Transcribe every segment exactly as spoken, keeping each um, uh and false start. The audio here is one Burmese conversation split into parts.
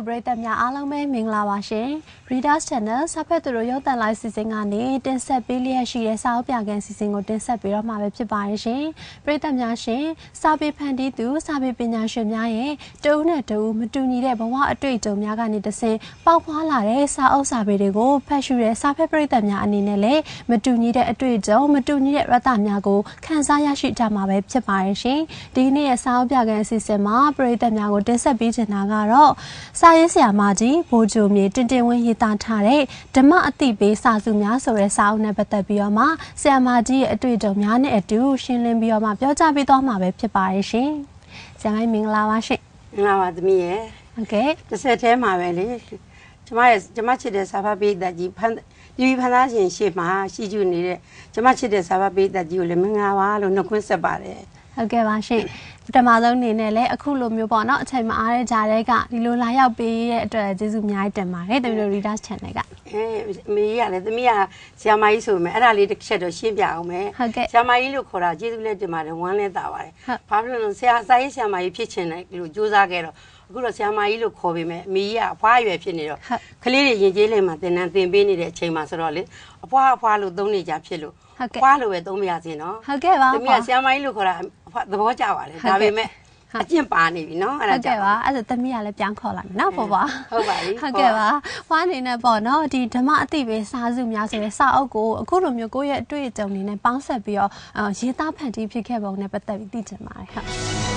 ပရိသတ်များအားလုံးပဲမင်္ဂလာပါရှင် Readers Channel စာဖတ်သူတို့ရုပ်သံလိုက်စီစဉ်ကနေတင်ဆက်ပေးလျက်ရှိတဲ့စာအုပ်ပြခန်းစီစဉ်ကိုတင်ဆက်ပေးတော့မှာပဲဖြစ်ပါရဲ့ရှင်ပရိသတ်များရှင်စာပေဖန်တီးသူစာပေပညာရှင်များရဲ့တဦးနဲ့တဦးမတူညီတဲ့ဘဝအတွေ့အကြုံများကနေတဆင့်ပေါက်ဖွားလာတဲ့စာအုပ်စာပေတွေကိုဖတ်ရှုတဲ့စာဖတ်ပရိသတ်များအနေနဲ့လည်းမတူညီတဲ့အတွေ့အကြုံမတူညီတဲ့ရတများကိုခန်းစားရရှိကြမှာပဲဖြစ်ပါရဲ့ရှင်ဒီနေ့ရဲ့စာအုပ်ပြခန်းစီစဉ်မှာပရိသတ်များကိုတင်ဆက်ပေးချင်တာကတော့စာရေးဆရာမကြီးဘိုးကျိုမြေတင်တင်ဝင်းရေးသားထားတဲ့ဓမ္မအတိပေးစာစုများဆိုတဲ့စာအုပ်နဲ့ပတ်သက်ပြီးတော့မှဆရာမကြီးရဲ့အတွေ့အကြုံများနဲ့အတူရှင်းလင်းပြီးတော့မှပြောကြားပေးသွားမှာပဲဖြစ်ပါရဲ့ရှင်။ဆရာမမင်္ဂလာပါရှင်။မင်္ဂလာပါသမီးရဲ့။ဟုတ်ကဲ့။တစ်ဆက်တည်းမှာပဲလေ။ကျမရဲ့ကျမချစ်တဲ့စာဖတ်ပေးသက်ကြီးဖန်ဒီဖန်သားရှင်ရှေ့မှာရှိကျူနေတဲ့ကျမချစ်တဲ့စာဖတ်ပေးသက်ကြီးကိုလည်းမင်္ဂလာပါလို့နှုတ်ခွန်းဆက်ပါတယ်။ဟုတ်ကဲ့ပါရှင်ပထမဆုံးအနေနဲ့လည်းအခုလိုမျိုးပေါ့နော်အချိန်မအားတဲ့ကြားတဲ့ကဒီလိုလာရောက်ပေးတဲ့အတွက်ကျေးဇူးအများကြီးတင်ပါတယ်တမီးတို့ Readers Channel ကအဲမေကြီးကလည်းတမီးကဆရာမကြီးဆိုမယ်အဲ့ဒါလေးတစ်ချက်တော့ရှင်းပြအောင်မယ်ဆရာမကြီးလို့ခေါ်တာကျေးဇူးလည်းတင်ပါတယ်ဝမ်းလည်းတာပါတယ်ဘာဖြစ်လို့လဲဆရာစာရေးဆရာမကြီးဖြစ်ချင်တယ်ဒီလိုစူးစမ်းခဲ့တော့အခုတော့ဆရာမကြီးလို့ခေါ်ပေးမယ်အမေကြီးကအဖွားရွယ်ဖြစ်နေတော့ကလေးတွေရင်ကျေးလိမ်မှာသင်တန်းသင်ပေးနေတဲ့အချိန်မှာဆိုတော့လေအဖွားအဖွားလို့သုံးနေကြဖြစ်လို့ဖွားလို့ပဲသုံးမရစင်နော်ဟုတ်ကဲ့ပါတမီးကဆရာမကြီးလို့ခေါ်တာသဘောကျပါလေဒါပေမဲ့အကျင့်ပါနေပြီနော်အဲ့ဒါကြောင့်ဟုတ်ကဲ့ပါအဲ့ဒါသမီးကလည်းပြန်ခေါ်လိုက်မယ်နော်ပေါ့ပါဟုတ်ပါပြီဟုတ်ကဲ့ပါဖွားအနေနဲ့ပေါ့နော်ဒီဓမ္မအတိပဲစာစုများဆိုတဲ့စာအုပ်ကိုအခုလိုမျိုးကိုယ့်ရဲ့အတွေ့အကြုံတွေနဲ့ပေါင်းစပ်ပြီးတော့ရေးသားဖန်တီးဖြစ်ခဲ့ပုံနဲ့ပတ်သက်ပြီးသိချင်ပါတယ်ဟုတ်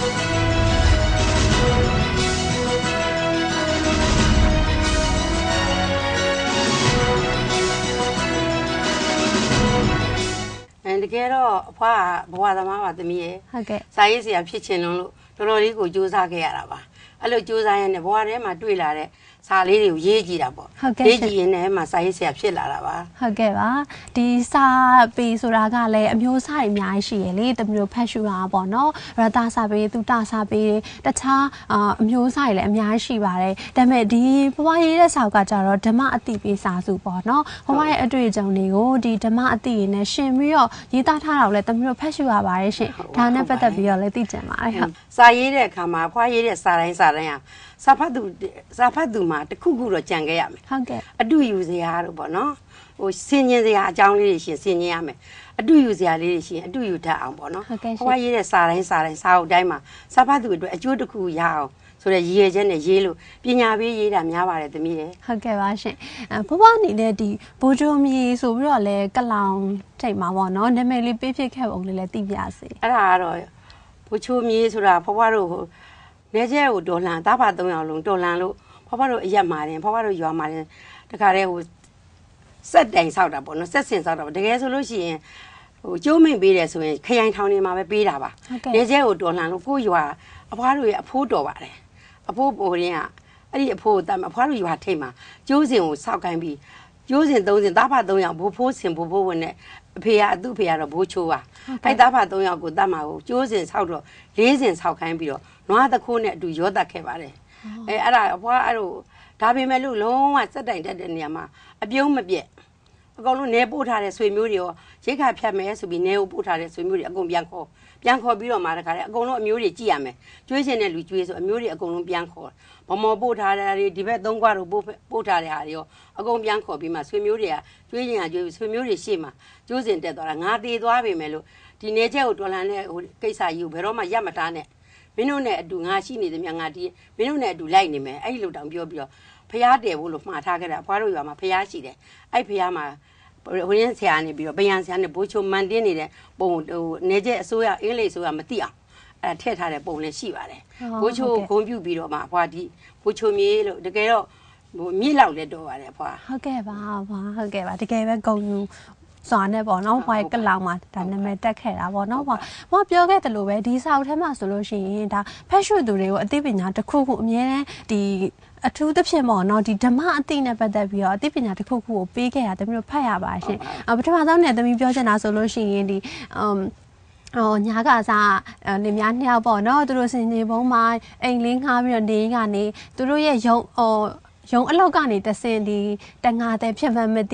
တကယ်တော့အဖွားကဘဝသမားပါသမီးရဲ့ဟုတ်ကဲ့စာရေးဆရာဖြစ်ချင်လို့တော်တော်လေးကိုကြိုးစားခဲ့ရတာပါအဲ့လိုကြိုးစားရတဲ့ဘဝထဲမှာတွေ့လာတဲ့စာလေးတွေကိုရေးကြည့်တာပေါ့ရေးကြည့်ရင်လည်းမှစာရေးဆရာဖြစ်လာတာပါဟုတ်ကဲ့ပါဒီစာပေဆိုတာကလည်းအမျိုးအစားတွေအများကြီးရှိရလေတမျိုးဖတ်ရှုတာပေါ့နော်ရတစာပေသူတစာပေတခြားအမျိုးအစားတွေလည်းအများကြီးရှိပါတယ်ဒါပေမဲ့ဒီဘဝရေးတဲ့စာကကြတော့ဓမ္မအတိပေးစာစုပေါ့နော်ဘဝရဲ့အတွေ့အကြုံတွေကိုဒီဓမ္မအတိရနဲ့ရှင်ပြီးတော့ရေးသားထားတာကိုလည်းတမျိုးဖတ်ရှုရပါတယ်ရှင်ဒါနဲ့ပတ်သက်ပြီးတော့လည်းသိကြပါတယ်ဟုတ်စာရေးတဲ့အခါမှာဘဝရေးတဲ့စာတိုင်းစာတိုင်းဟာစာဖတ်သူစာဖတ်သူမှာတခုခုတော့ကြံခဲ့ရမယ်ဟုတ်ကဲ့အတူယူစရာတို့ပေါ့နော်ဟိုဆင်ញင်စရာအကြောင်းလေးတွေရှင်ဆင်ញင်ရမယ်အတူယူစရာလေးတွေရှင်အတူယူတတ်အောင်ပေါ့နော်ဘဝရေးတဲ့စာတိုင်းစာတိုင်းစာအုပ်တိုင်းမှာစာဖတ်သူအတွက်အကျိုးတစ်ခုရအောင်ဆိုတဲ့ရည်ရွယ်ချက်နဲ့ရေးလို့ပညာပေးရေးတာများပါတယ်သမီးရဲ့ဟုတ်ကဲ့ပါရှင်ဘဘအနေနဲ့ဒီဘိုးကျိုမြေဆိုပြီးတော့လဲကလောင်ထိတ်မှာပေါ့နော်နာမည်လေးပေးဖြစ်ခဲ့ပုံလေးလည်းသိပြစေအဲ့ဒါကတော့ဘိုးချိုမြေဆိုတာဘဘတို့နေကျဲကိုတော်လှန်သားဖာသုံးယောက်လုံးတော်လှန်လို့ဘဘတို့အရက်မာတယ်ဘဘတို့ရွာမာတယ်တခါတည်းဟိုစက်တိုင်ဆောက်တာပေါ့နော်စက်စင်ဆောက်တာပေါ့တကယ်ဆိုလို့ရှိရင်ဟိုကျိုးမိန်ပေးတယ်ဆိုရင်ခရိုင်ထောင်နေမှာပဲပေးတာပါနေကျဲကိုတော်လှန်လို့ကိုရွာအဖွားတို့ရဲ့အဖိုးတော်ပါတယ်အဖိုးပိုရင်းကအဲ့ဒီအဖိုးတမ်းအဖွားတို့ရွာထိတ်မှာကျိုးစင်ကိုဆောက်ခိုင်းပြီးကျိုးစင်သုံးစင်သားဖာသုံးယောက်ဘိုးဖိုးစင်ဘိုးဖိုးဝင်နဲ့အဖေကအသူ့ဖေကတော့ဘိုးချိုးပါအဲ့သားဖာသုံးယောက်ကိုတတ်မှာကိုကျိုးစင်ဆောက်တော့လေးစင်ဆောက်ခိုင်းပြီးတော့နွားတခိုးနဲ့အတူရောတက်ခဲ့ပါတယ်အဲအဲ့ဒါအဖွားအဲ့လိုဒါပေမဲ့လို့လုံးဝစက်တိုင်တက်တဲ့နေရာမှာအပြုံးမပြက်အကောင်လုံးနေပို့ထားတဲ့ဆွေမျိုးတွေရောရိတ်ခါဖြတ်မယ်ဆိုပြီးနေကိုပို့ထားတဲ့ဆွေမျိုးတွေအကုန်ပြန်ခေါ်ပြန်ခေါ်ပြီးတော့မှတခါလေအကုန်လုံးအမျိုးတွေကြည့်ရမယ်ကျွေးစင်တဲ့လူကျွေးဆိုအမျိုးတွေအကုန်လုံးပြန်ခေါ်မမော်ပို့ထားတဲ့တွေဒီဘက်သုံးခွားတို့ပို့ပို့ထားတဲ့ဟာတွေရောအကုန်ပြန်ခေါ်ပြီးမှဆွေမျိုးတွေကကျွေးရင်ကကျွေးဆွေမျိုးတွေရှေ့မှာကျိုးစင်တက်သွားတာငါသေးသွားပြီမယ်လို့ဒီနေချက်ကိုတော်လန်တဲ့ဟိုကိစ္စကြီးကိုဘယ်တော့မှရပ်မထားနဲ့မင်းတို့နဲ့အတူငါရှိနေသည်မြငါဒီမင်းတို့နဲ့အတူလိုက်နေမယ်အဲ့ဒီလိုတောင်ပြောပြီးတော့ဖျားတယ်ဖို့လို့မှားထားခဲ့တာအဖွားတို့ရွာမှာဖျားရှိတယ်အဲ့ဖျားမှာဟိုရင်းဆရာနေပြီးတော့ဗျံဆရာနဲ့ဘိုးချုံမန်တင်းနေတဲ့ပုံဟိုနေကျအစိုးရအင်္ဂလိပ်အစိုးရမသိအောင်အဲထည့်ထားတဲ့ပုံလည်းရှိပါတယ်ဘိုးချုံဂုံပြုပြီးတော့မှအဖွားဒီဘိုးချုံမြေလို့တကယ်တော့ဟိုမြစ်လောက်လည်းတော့ပါတယ်အဖွားဟုတ်ကဲ့ပါဖွာဟုတ်ကဲ့ပါတကယ်ပဲဂုံယူစွာနဲ့ပေါ့နော်ဘွားကလောင်မှာဒါနာမည်တက်ခဲ့တာပေါ့နော်ဘွားဘွားပြောခဲ့တယ်လို့ပဲဒီစာအုပ်ထဲမှာဆိုလို့ရှိရင်ဒါဖက်ရှုသူတွေကိုအသိပညာတစ်ခုခုအမြဲတမ်းဒီအထူးသဖြင့်ပေါ့နော်ဒီဓမ္မအသိနဲ့ပတ်သက်ပြီးတော့အသိပညာတစ်ခုခုကိုပေးခဲ့တာတမီးတို့ဖတ်ရပါရှင်ပထမဆုံးနဲ့တမီးပြောချင်တာဆိုလို့ရှိရင်ဒီအမ်ဟိုညာကစားနေများနှစ်ယောက်ပေါ့နော်သူတို့စင်ကြီးဘုံမှာအိမ်လေးငှားပြီးတော့နေကနေသူတို့ရဲ့ရုံဟိုရုံအလောက်ကနေတဆင်ဒီတငါတဲ့ဖြစ်မှမသိ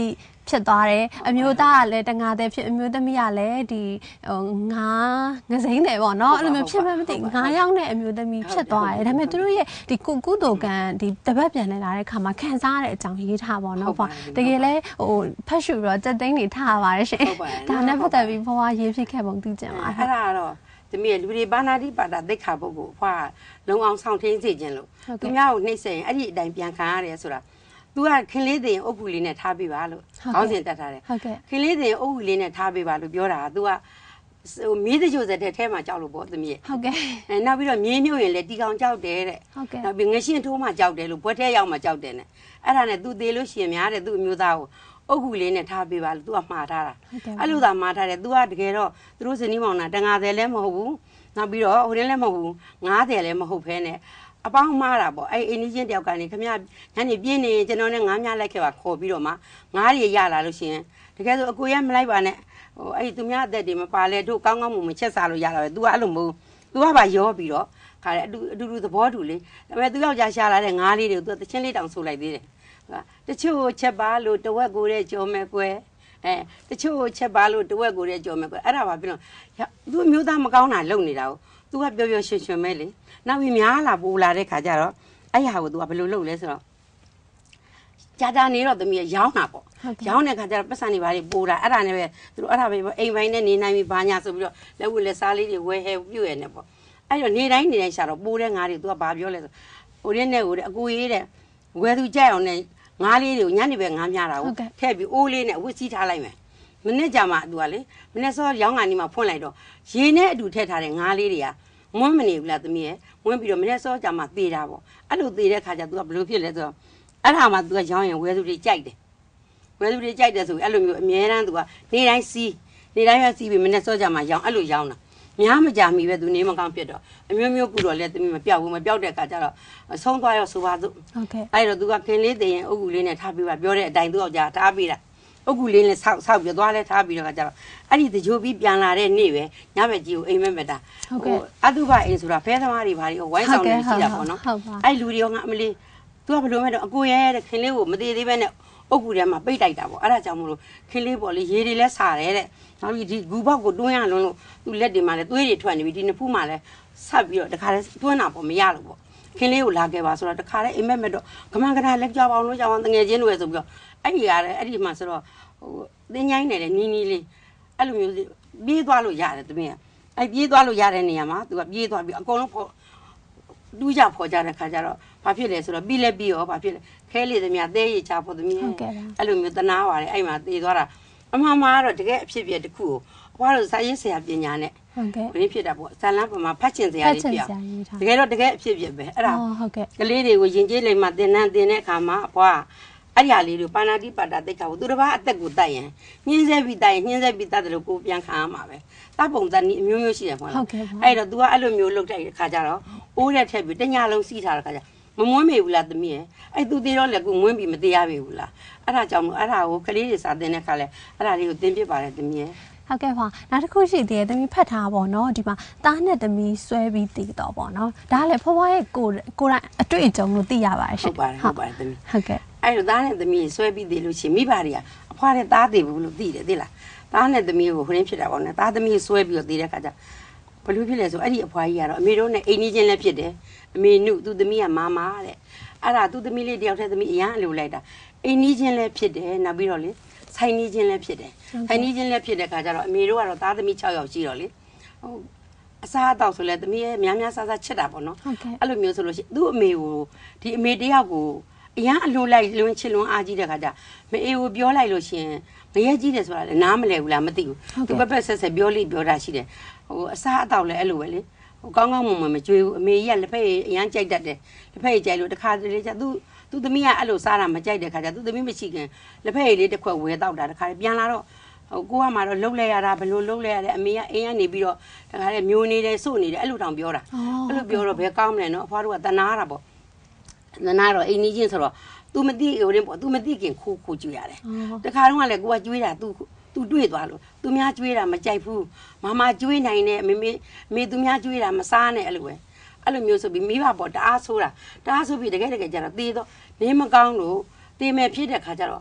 ဖြစ်သွားတယ်အမျိုးသားကလည်းတငါတဲ့ဖြစ်အမျိုးသမီးကလည်းဒီဟိုငါငစိမ့်တယ်ပေါ့နော်အဲ့လိုမျိုးဖြစ်မှမသိငါရောက်တဲ့အမျိုးသမီးဖြစ်သွားတယ်ဒါပေမဲ့သူတို့ရဲ့ဒီကုကုသိုလ်ကံဒီတပတ်ပြန်နေလာတဲ့ခါမှာခံစားရတဲ့အကြောင်းရေးထားပေါ့နော်ပေါ့တကယ်လဲဟိုဖတ်ရှုပြီးတော့တက်သိန်းနေထားပါတယ်ရှင်ဒါနဲ့ပတ်သက်ပြီးဘဝရေးဖြစ်ခဲ့ပုံသိကြပါအဲ့ဒါတော့သမီးလူတွေဘာနာတိပါတာသိခါပုဂ္ဂိုလ်အဖွာလုံအောင်ဆောင်ထင်းစေခြင်းလို့သူများကိုနှိမ့်ဆက်ရင်အဲ့ဒီအတိုင်းပြန်ခံရတယ်ဆိုတာသူကခင်လေးတင်အုပ်ကူလေးနဲ့ထားပေးပါလို့ခေါင်းစဉ်တက်ထားတယ်ခင်လေးတင်အုပ်ကူလေးနဲ့ထားပေးပါလို့ပြောတာက तू ကဟိုမီးတကြိုစတဲ့ထဲမှာကြောက်လို့ပေါ့သမီးဟုတ်ကဲ့အဲနောက်ပြီးတော့မြင်းမြုပ်ရင်လည်းတီကောင်ကြောက်တယ်တဲ့နောက်ပြီးငရှင်းထိုးမှကြောက်တယ်လို့ဘွက်ထဲရောက်မှကြောက်တယ်နဲ့အဲ့ဒါနဲ့ तू သေးလို့ရှိရင်များတယ် तू အမျိုးသားကိုအုပ်ကူလေးနဲ့ထားပေးပါလို့ तू ကမှားထားတာအဲ့လိုသာမှားထားတယ် तू ကတကယ်တော့သူတို့ဇနီးမောင်နှံတန်ငါတယ်လည်းမဟုတ်ဘူးနောက်ပြီးတော့ဟိုတည်းလည်းမဟုတ်ဘူးငားတယ်လည်းမဟုတ်ဖဲနဲ့အပေါင်းမှားတာပေါ့အဲ့အိန္ဒိချင်းတယောက်ကနေခမညနေပြင်းနေကျွန်တော်နဲ့ငားများလိုက်ခဲ့ပါခေါ်ပြီးတော့မှငားတွေရလာလို့ရှိရင်တကယ်ဆိုအကိုရမလိုက်ပါနဲ့ဟိုအဲ့သူများအသက်တွေမပါလဲတို့ကောင်းကောင်းမွန်မွန်ချက်စားလို့ရတာပဲ तू ကအဲ့လိုမဟုတ် तू ကပါရောပြီးတော့ခါတယ်အတူအတူတူသဘောတူလေဒါပေမဲ့ तू ယောက်ျားရှာလာတဲ့ငားလေးတွေကို तू တချင်းလေးတောင်ဆိုလိုက်သေးတယ်တချို့ချက်ပါလို့တဝက်ကိုတဲ့ကြော်မဲ့ကွယ်အဲတချို့ချက်ပါလို့တဝက်ကိုတဲ့ကြော်မဲ့ကွယ်အဲ့ဒါပါပြီးတော့ तू အမျိုးသားမကောင်းတာလုပ်နေတာကို तू ကပျော်ပျော်ရွှင်ရွှင်ပဲလေနောက်ပြီးများလာပိုလာတဲ့ခါကျတော့အဲ့ဟာကို तू ကဘယ်လိုလုပ်လဲဆိုတော့ကြာကြာနေတော့သမီးရောင်းတာပေါ့ရောင်းတဲ့ခါကျတော့ပတ်စံတွေဘာတွေပိုတာအဲ့ဒါနဲ့ပဲသူတို့အဲ့ဒါပဲအိမ်ပိုင်းနဲ့နေနိုင်ပြီဘာညာဆိုပြီးတော့လက်ဝတ်လက်စားလေးတွေဝဲဟဲပြုတ်ရနေပေါ့အဲ့တော့နေတိုင်းနေတိုင်းရှာတော့ပိုတဲ့ငါးတွေ तू ကဘာပြောလဲဆိုဟိုတဲ့နဲ့ဟိုတဲ့အကူရေးတဲ့ဝဲသူကြက်အောင်နဲ့ငါးလေးတွေကိုညနေပဲငါးများတာကိုထည့်ပြီးအိုးလေးနဲ့ဝစ်စီးထားလိုက်မယ်မနေ့ကျမှ तू ကလေမနေ့စောရောင်းကနေမှဖွင့်လိုက်တော့ရေနဲ့အတူထည့်ထားတဲ့ငါးလေးတွေကမွန်းမနေဘူးလားသမီးရဲ့မွန်းပြီးတော့မနေ့စောကြမှာသေးတာပေါ့အဲ့လိုသေးတဲ့ခါကျ तू ကဘလို့ဖြစ်လဲဆိုတော့အဲ့ဒါမှ तू ကရောင်းရင်ဝဲသူတွေကြိုက်တယ်ဝဲသူတွေကြိုက်တယ်ဆိုအဲ့လိုမျိုးအများတန်း तू ကနေတိုင်းစီးနေတိုင်းရစီးပြီးမနေ့စောကြမှာရောင်းအဲ့လိုရောင်းတာများမကြမီပဲ तू နေမကောင်းဖြစ်တော့အမျိုးမျိုးပူတော့လဲသမီးမပြောက်ဘူးမပြောက်တဲ့ခါကျတော့ဆုံးသွားရောဆိုပါစို့ဟုတ်ကဲ့အဲ့တော့ तू ကခင်လေးတည်ရင်အုပ်ကူလေးနဲ့ထားပြီးပါပြောတဲ့အတိုင်း तू ယောက်ျားထားပြီးတာအုပ်ကူလေးနဲ့ဆောက်ဆောက်ပြသွားလဲထားပြီးတော့ခါကျတော့အဲ့ဒီတကြိုပြီးပြန်လာတဲ့နေ့ပဲညဘက်ကြီးကိုအိမ်မက်မက်တာဟုတ်ကဲ့အတုပအိမ်ဆိုတာဖဲသမားတွေဘာတွေဝိုင်းဆောင်နေရှိတာပေါ့နော်အဲ့လူတွေရောငါအမလေး तू ကဘယ်လိုမဲ့တော့အကိုရဲတဲ့ခင်လေးကိုမသေးသေးပဲနဲ့အုပ်ကူထဲမှာပိတ်တိုက်တာပေါ့အဲ့ဒါကြောင့်မလို့ခင်လေးပေါ့လေရေတွေလဲစားတယ်တဲ့နောက်ပြီးဒီဂူပေါက်ကိုတွန်းရလုံးလို့ तू လက်တွေမှာလဲသွေးတွေထွက်နေပြီဒီနှစ်ဖူးမှာလဲဆက်ပြီးတော့တခါလဲတွန်းတာပေါ့မရလို့ပေါ့ခင်လေးကိုလာခဲ့ပါဆိုတော့တခါလဲအိမ်မက်မက်တော့ကမန်ကနာလက်ကြပါအောင်လို့ကြောင်တငယ်ချင်းတွေဆိုပြီးတော့အဲ့ဒီရတယ်အဲ့ဒီမှာဆိုတော့ဟိုတင်းញိုင်းနေတယ်နီးနီးလေးအဲ့လိုမျိုးပြေးသွားလို့ရတယ်တမင်ကအဲ့ပြေးသွားလို့ရတဲ့နေရာမှာ तू ကပြေးသွားပြီးအကုန်လုံးဖော်တူးကြဖော်ကြတဲ့ခါကျတော့ဘာဖြစ်လဲဆိုတော့ပြီးလဲပြီးရောဘာဖြစ်လဲခဲလေသမီးသဲရချဖို့သမီးအဲ့လိုမျိုးတနာပါတယ်အဲ့မှာတေသွားတာအမှန်မှားတော့တကယ်အဖြစ်ပြတစ်ခုကိုအဖွားတို့စာရေးဆရာပညာနဲ့ဟုတ်ကဲ့ဘယ်ဖြစ်တာပေါ့ဇာလန်းပေါ်မှာဖတ်ချင်စရာတွေပြတကယ်တော့တကယ်အဖြစ်ပြပဲအဲ့ဒါဟုတ်ကဲ့ကလေးတွေကိုယဉ်ကျေးလိမ့်မှာသင်တန်းသင်တဲ့အခါမှာအဖွားအဲ့ဒီဟာလေးတွေပါဏာတိပါတာသိက္ခာကိုသူတစ်ပါးအသက်ကိုတတ်ရင်ညှင်းဆဲပြီးတတ်ရင်ညှင်းဆဲပြီးတတ်တယ်လို့ကိုပြန်ခံရမှာပဲတပ်ပုံစံအမျိုးမျိုးရှိတယ်ပေါ့နော်အဲ့တော့ तू ကအဲ့လိုမျိုးလုပ်တဲ့ခါကျတော့အိုးရက်ထက်ပြီးတညလုံးစီးထားတဲ့ခါကျမမွန်းမေဘူးလားသမီးရဲ့အဲ့ तू သေးတော့လေကိုမွန်းပြီးမသေးရပြီဘူးလားအဲ့ဒါကြောင့်မို့အဲ့ဒါကိုကလေးတွေစာသင်တဲ့ခါလဲအဲ့ဒါလေးကိုသင်ပြပါတယ်သမီးရဲ့ဟုတ်ကဲ့ပါနောက်တစ်ခုရှိသေးတယ်သမီးဖတ်ထားပါတော့ဒီမှာသားနဲ့သမီးဆွဲပြီးတည်တော့ပေါ့နော်ဒါလည်းဖွားဖွားရဲ့ကိုကိုယ်တိုင်အတွေ့အကြုံလို့သိရပါတယ်ရှင်ဟုတ်ပါတယ်ဟုတ်ပါတယ်သမီးဟုတ်ကဲ့အဲ့တော့သားနဲ့သမီးဆွဲပြီးတည်လို့ရှိရင်မိဘတွေကအဖွားတဲ့သားတည်ဘူးလို့သိတယ်သိလားသားနဲ့သမီးကိုဟိုရင်းဖြစ်တာပေါ့နော်သားသမီးဆွဲပြီးတော့တည်တဲ့ခါကျဘလို့ဖြစ်လဲဆိုအဲ့ဒီအဖွားကြီးကတော့အမေတို့နဲ့အိမ်ကြီးချင်းလည်းဖြစ်တယ်အမေနုသူသမီးကမာမာတဲ့အဲ့ဒါသူသမီးလေးတယောက်တည်းသမီးအရန်အလိုလိုက်တာအိမ်ကြီးချင်းလည်းဖြစ်တယ်နောက်ပြီးတော့လေဆိုင်ကြီးချင်းလည်းဖြစ်တယ်ဆိုင်ကြီးချင်းလည်းဖြစ်တဲ့ခါကျတော့အမေတို့ကတော့သားသမီး၆ယောက်ရှိတော့လေဟိုအစားအသောက်ဆိုလဲသမီးရဲ့များများစားစားချက်တာပေါ့နော်အဲ့လိုမျိုးဆိုလို့ရှိရင်သူ့အမေကိုဒီအမေတယောက်ကိုအရန်အလိုလိုက်လွန်းချစ်လွန်းအားကြီးတဲ့ခါကျမအေးကိုပြောလိုက်လို့ရှိရင်မရဲကြီးတယ်ဆိုတာလည်းနားမလဲဘူးလားမသိဘူးသူပက်ပက်ဆက်ဆက်ပြောလိပြောတာရှိတယ်ဟိုအစားအသောက်လည်းအဲ့လိုပဲလေဟိုကောင်းကောင်းမွန်မွန်မကြွေးဘူးအမေကြီးကလက်ဖက်အရန်ကြိုက်တတ်တယ်လက်ဖက်ကြိုက်လို့တခါတလေကျသူသူသမီးကအဲ့လိုစားတာမကြိုက်တဲ့ခါကျသူသမီးမရှိခင်လက်ဖက်ရည်လေးတစ်ခွက်ဝဲတောက်တာတခါပြန်လာတော့ဟိုကိုကမှတော့လှုပ်လဲရတာဘယ်လိုလှုပ်လဲရလဲအမေကအိမ်ကနေပြီးတော့တခါလေမျိုးနေတယ်စို့နေတယ်အဲ့လိုတောင်ပြောတာအဲ့လိုပြောတော့ဘယ်ကောင်းမလဲနော်အဖွားတို့ကတနာတာပေါ့တနာတော့အိမ်ကြီးချင်းဆိုတော့ तू မသိဟိုရင်ပေါ့ तू မသိခင်ခိုးခိုးကြွေးရတယ်တခါတော့ကလည်းကိုကကြွေးတာ तू तू တွေ့သွားလို့ तू များကြွေးတာမကြိုက်ဘူးမမကြွေးနိုင်နဲ့မေမေမေ तू များကြွေးတာမစားနဲ့အဲ့လိုပဲအဲ့လိုမျိုးဆိုပြီးမိဘပေါ့တအားဆိုးတာတအားဆိုးပြီးတကယ်တကယ်ကြတော့တေးတော့နေမကောင်းလို့တေးမဲ့ဖြစ်တဲ့ခါကျတော့မ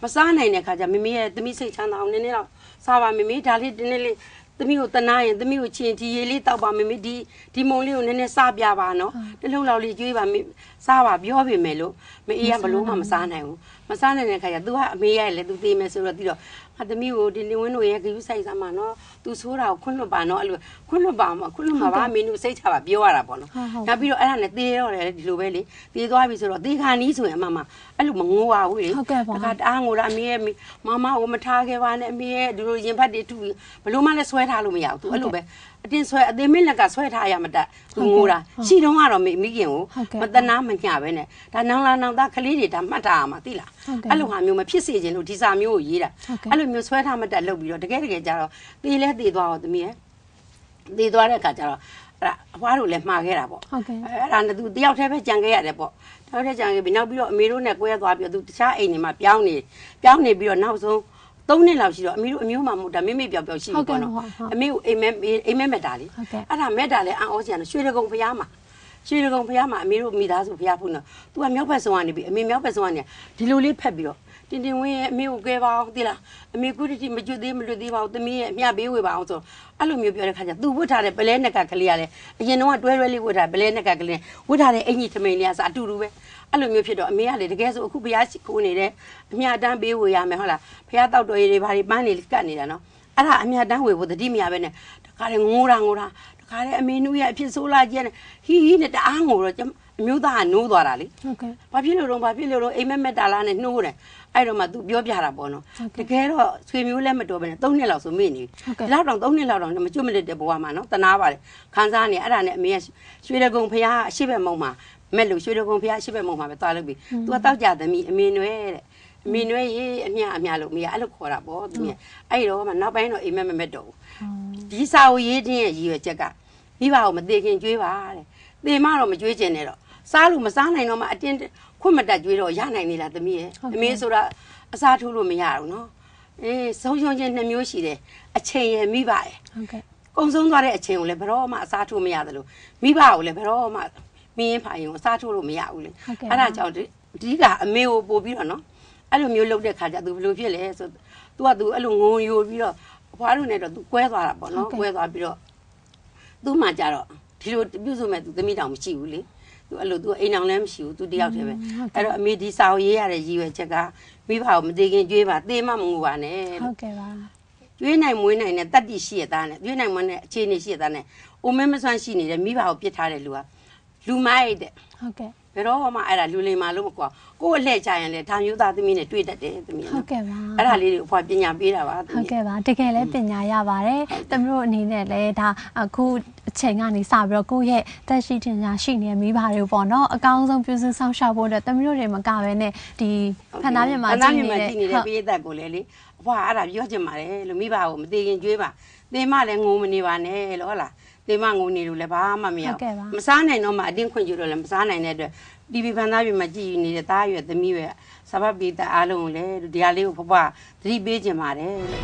စားနိုင်တဲ့ခါကျမမေရဲ့သမီးစိတ်ချမ်းသာအောင်နည်းနည်းတော့စားပါမမေဒါလေးဒီနေ့လေးသမီးကိုတနာရင်သမီးကိုချင်ဒီရေလေးတောက်ပါမမေဒီဒီမုံလေးကိုနည်းနည်းစားပြပါနော်တလုံးလောက်လေးကျွေးပါမေစားပါပြောပေမဲ့လို့မအေးကဘလို့မှမစားနိုင်ဘူးမစားနိုင်တဲ့ခါကျ तू ကအမေရဲ့လေ तू သေးမယ်ဆိုတော့ပြီးတော့ငါသမီးကိုဒီလင်းဝင်းတို့ရဲ့ဂယူးဆိုင်စားမှာနော် तू ဆိုးတာကိုခွန်းလွတ်ပါနော်အဲ့လိုခွန်းလွတ်ပါမှာခွန်းလွတ်မှာပါမင်းတို့စိတ်ချပါပြောရတာပေါ့နော်နောက်ပြီးတော့အဲ့ဒါနဲ့သေးတော့တယ်ဒီလိုပဲလေသေးသွားပြီဆိုတော့သေခါနီးဆိုရင်အမမအဲ့လိုမငိုပါဘူးလေတခါတအားငိုတာအမေရဲ့မမကိုမထားခဲ့ပါနဲ့အမေရဲ့ဒီလိုရင်ဖတ်တွေထုဘလို့မှလည်းဆွဲထားလို့မရဘူး तू အဲ့လိုပဲအတင်းဆွဲအသေးမင်းလက်ကဆွဲထားရမတတ် तू ငိုတာရှိတော့ကတော့မိမိခင်ကိုမတနာမညပဲနဲ့ဒါနောင်လာနောင်သားကလေးတွေဒါမှတ်ထားရမှာသိလားအဲ့လိုဟာမျိုးမဖြစ်စေချင်လို့ဒီစာမျိုးကိုရေးတာအဲ့လိုမျိုးဆွဲထားမတတ်လုပ်ပြီးတော့တကယ်တကယ်ကြတော့တေးလဲတေးသွားတော့သမီးရဲ့တေးသွားတဲ့အခါကျတော့အဲ့ဒါအဖွားတို့လည်းမှားခဲ့တာပေါ့အဲ့ဒါနဲ့ तू တယောက်တည်းပဲကြံခဲ့ရတယ်ပေါ့တယောက်တည်းကြံခဲ့ပြီးနောက်ပြီးတော့အမေတို့နဲ့ကွဲသွားပြီးတော့ तू တခြားအိမ်တွေမှာပြောင်းနေပြောင်းနေပြီးတော့နောက်ဆုံးသုံးနှစ်လောက်ရှိတော့အမေတို့အမျိုးမှမဟုတ်တာမိမိပြောင်ပြောင်ရှိပြီပေါ့နော်အမေကိုအိမ်မဲအိမ်မဲမက်တာလေအဲ့ဒါမက်တာလည်းအံ့ဩစရာရွှေတကုံဖျားမှာရွှေတကုံဖျားမှာအမေတို့မိသားစုဖျားဖို့နော် तू ကမြောက်ဘက်ဆုံးကနေပြီးအမေမြောက်ဘက်ဆုံးကနေဒီလိုလေးဖက်ပြီးတော့တင်တင်ဝင်းရဲ့အမေကိုကဲပါအောင်သိလားအမေကုတီမကျွတ်သေးမလွတ်သေးပါဘူးသမီးရဲ့အမြပေးဝေပါအောင်ဆိုအဲ့လိုမျိုးပြောတဲ့ခါကျ तू ဝတ်ထားတဲ့ပလဲနက်ကကလေးရလဲအရင်တော့တွဲတွဲလေးဝတ်ထားပလဲနက်ကကလေးဝတ်ထားတဲ့အင်ကြီးထမိန်လေးကစအတူတူပဲအဲ့လိုမျိုးဖြစ်တော့အမေကလေတကယ်ဆိုအခုဘုရားရှိခိုးနေတဲ့အမြတမ်းပေးဝေရမယ်ဟုတ်လားဘုရားတောက်တော်ရည်တွေဘာတွေပန်းနေကတ်နေတာနော်အဲ့ဒါအမြတမ်းဝေဖို့တတိမရပဲနဲ့တခါလေငိုတာငိုတာတခါလေအမေနူးရဲ့အဖြစ်ဆိုးလာကျဲဟီဟီနဲ့တအားငိုတော့အမျိုးသားကနိုးသွားတာလေဟုတ်ကဲ့ဘာဖြစ်လို့တော့ဘာဖြစ်လို့တော့အိမ်မက်မက်တာလားနဲ့နှိုးတယ်အဲ့တော့မှ तू ပြောပြတာပေါ့နော်တကယ်တော့ဆွေမျိုးလည်းမတော်ပဲနဲ့သုံးနှစ်လောက်ဆိုမေ့နေပြီဒီလောက်တော့သုံးနှစ်လောက်တော့မကျွတ်မလစ်တဲ့ဘဝမှာနော်တနာပါတယ်ခန်းစားနေအဲ့ဒါနဲ့အမေကရွှေတကုံဖះအရှိဘက်မုံမှာမက်လို့ရွှေတကုံဖះအရှိဘက်မုံမှာပဲသွားလို့ပြီ तू ကတောက်ကြသမီးအမေနွဲတဲ့အမေနွဲရေးအမြအမြလို့မေကအဲ့လိုခေါ်တာပေါ့သူကအဲ့တော့မှနောက်ပိုင်းတော့အိမ်မက်မမက်တော့ဘူးဒီစာကိုရေးခြင်းရဲ့ရည်ရွယ်ချက်ကမိဘကိုမသေးခင်ကြွေးပါတဲ့သေမတော့မကြွေးကျင်နဲ့တော့စားလို့မစားနိုင်တော့မှအတင်းခွတ်မတက်ကြွေးတော့ရနိုင်နေလားသမီးရဲ့အမေဆိုတာအစားထိုးလို့မရဘူးနော်အေးဆုံးရှုံးခြင်းနှစ်မျိုးရှိတယ်အချိန်ရမိပါရဲ့ဟုတ်ကဲ့ကုံဆုံးသွားတဲ့အချိန်ကိုလည်းဘယ်တော့မှအစားထိုးမရတယ်လို့မိဘကိုလည်းဘယ်တော့မှမင်းဖာရင်ကိုအစားထိုးလို့မရဘူးလေအဲ့ဒါကြောင့်ဒီကအမေကိုပို့ပြီးတော့နော်အဲ့လိုမျိုးလုပ်တဲ့ခါကျ तू ဘယ်လိုဖြစ်လဲဆို तू က तू အဲ့လိုငုံယိုပြီးတော့အဖွားတို့နဲ့တော့ तू ကွဲသွားတာပေါ့နော်ကွဲသွားပြီးတော့သူ့မှာကြတော့ဒီလိုပြုစုမဲ့ तू သမီးတောင်မရှိဘူးလေသူအဲ့လို तू အိမ်အောင်လည်းမရှိဘူး तू တယောက်တည်းပဲအဲ့တော့အမေဒီစာကိုရေးရတဲ့ရည်ရွယ်ချက်ကမိဘကိုမသေးခင်ကြွေးပါသေမမငူပါနဲ့ဟုတ်ကဲ့ပါကျွေးနိုင်မွေးနိုင်တဲ့တတ်တိရှိရသားနဲ့ကျွေးနိုင်မွေးတဲ့အခြေအနေရှိရသားနဲ့အိုမဲမဆွမ်းရှိနေတဲ့မိဘကိုပြစ်ထားတဲ့လူကလူမိုက်တဲ့ဟုတ်ကဲ့ဘယ်တော့မှအဲ့ဒါလူလိမ္မာလို့မကွာကိုယ့်အလှည့်ချရင်လေဒါမျိုးသားသမီးနဲ့တွေ့တတ်တယ်သမီးဟုတ်ကဲ့ပါအဲ့ဒါလေးတွေကိုအဖွားပညာပေးတာပါဟုတ်ကဲ့ပါတကယ်လည်းပညာရပါတယ်သမီးတို့အနေနဲ့လည်းဒါအခုအချိန်ကနေစပြီးတော့ကိုယ့်ရဲ့တက်ရှိတင်ညာရှိနေတဲ့မိဘတွေပေါ့နော်အကောင်းဆုံးပြုစုဆောင်ရှောက်ဖို့အတွက်သမီးတို့တွေမကပဲနဲ့ဒီဖန်သားမြန်မာကြည့်နေတဲ့ပြည်သက်ကိုလည်းလေအဖွားအဲ့ဒါပြောချင်ပါတယ်လို့မိဘကိုမသေးခင်ကြွေးပါသင်မလည်းငုံမနေပါနဲ့လို့ဟုတ်လားသင်မငုံနေလို့လည်းဘာမှမရဘူးမစားနိုင်တော့မှအတင်းခွင့်ကျတော့လည်းမစားနိုင်တဲ့အတွက်ဒီဘီဖန်သားပြည်မှာကြည်နေတဲ့သားရွယ်သမီးရွယ်စပတ်ပိတအားလုံးကိုလည်းဒီဟာလေးကိုဖွားဖွားသတိပေးခြင်းပါတယ်လို့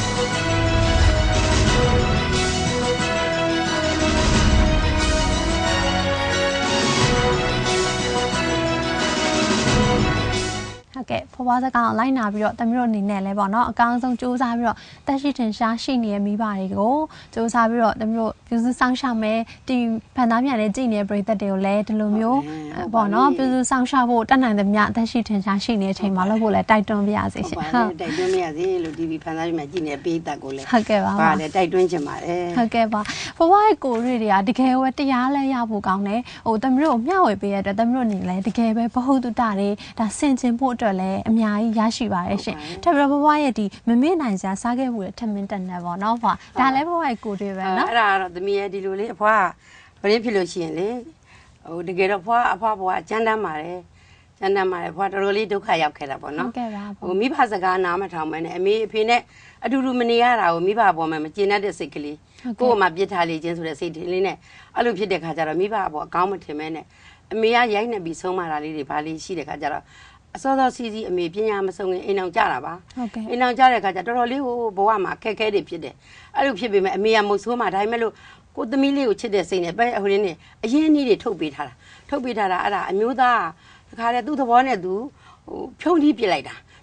ဟုတ်ကဲ့ဖွားဖွားစကားလိုက်နာပြီးတော့တမီးတို့အနေနဲ့လဲပေါ့နော်အကောင်းဆုံးစူးစမ်းပြီးတော့တက်ရှိတင်ရှားရှိနေတဲ့မိဘတွေကိုစူးစမ်းပြီးတော့တမီးတို့ပြုစုဆောင်ရှောက်မယ်ဒီဖန်သားမြန်နဲ့ကြည်နေတဲ့ပရိသတ်တွေကိုလည်းဒီလိုမျိုးပေါ့နော်ပြုစုဆောင်ရှောက်ဖို့တတ်နိုင်သမျှတက်ရှိတင်ရှားရှိနေတဲ့အချိန်မှာလုပ်ဖို့လည်းတိုက်တွန်းပြရစီရှင်ဟုတ်တိုက်တွန်းပြရစီလို့ဒီဖန်သားမြန်ကြည်နေတဲ့ပရိသတ်ကိုလည်းဟုတ်ကဲ့ပါပါလည်းတိုက်တွန်းချင်ပါတယ်ဟုတ်ကဲ့ပါဖွားဖွားရဲ့ကိုရီတွေကတကယ်ဝဲတရားလဲရဖို့ကောင်းတယ်ဟိုတမီးတို့မျှဝေပေးရတဲ့တမီးတို့အနေနဲ့တကယ်ပဲဘ ഹു တုတတွေဒါဆင်ခြင်ဖို့အတွက်လည်းအများကြီးရရှိပါတယ်ရှင်ထပ်ပြီးတော့ဘဝရဲ့ဒီမမေ့နိုင်စရာစားခဲ့မှုတွေထပ်မင်းတက်နေပေါ့နော်ဖွာဒါလည်းဘဝရဲ့ကိုတွေပဲနော်အဲ့ဒါကတော့သမီးရဲ့ဒီလိုလေးအဖွားဘယ်ဖြစ်လို့ရှိရင်လေဟိုတကယ်တော့ဖွားအဖွားဘဝကျန်းတမ်းပါတယ်ကျန်းတမ်းပါတယ်ဖွားတော်တော်လေးဒုက္ခရောက်ခဲ့တာပေါ့နော်ဟုတ်ကဲ့ပါဟိုမိဘစကားနားမထောင်မဲနဲ့အမေအဖေနဲ့အတူတူမနေရတာကိုမိဘပေါ်မှာမကျေနပ်တဲ့စိတ်ကလေးကိုယ့်အမပြစ်ထားလေခြင်းဆိုတဲ့စိတ်ထင်လေးနဲ့အဲ့လိုဖြစ်တဲ့ခါကျတော့မိဘပေါ်အကောင်းမထင်မဲနဲ့အမေကရိုက်နေပြီးဆုံးမတာလေးတွေဘာလေးရှိတဲ့ခါကျတော့အစောစောစီးစီးအမေပညာမဆုံးရင်အိမ်အောင်ကြတာပါအိမ်အောင်ကြတဲ့ခါကျတော်တော်လေးဟိုဘဝမှာအခက်အခဲတွေဖြစ်တယ်အဲ့လိုဖြစ်ပေမဲ့အမေကမုတ်ဆိုးမှာဒါပေမဲ့လို့ကိုသမီးလေးကိုချစ်တဲ့စိတ်နဲ့ပဲဟိုရင်းနဲ့အရင်အနည်းတွေထုတ်ပေးထားတာထုတ်ပေးထားတာအဲ့ဒါအမျိုးသားတခါလေသူ့သဘောနဲ့သူဟိုဖြုံးတီးပြစ်လိုက်တာ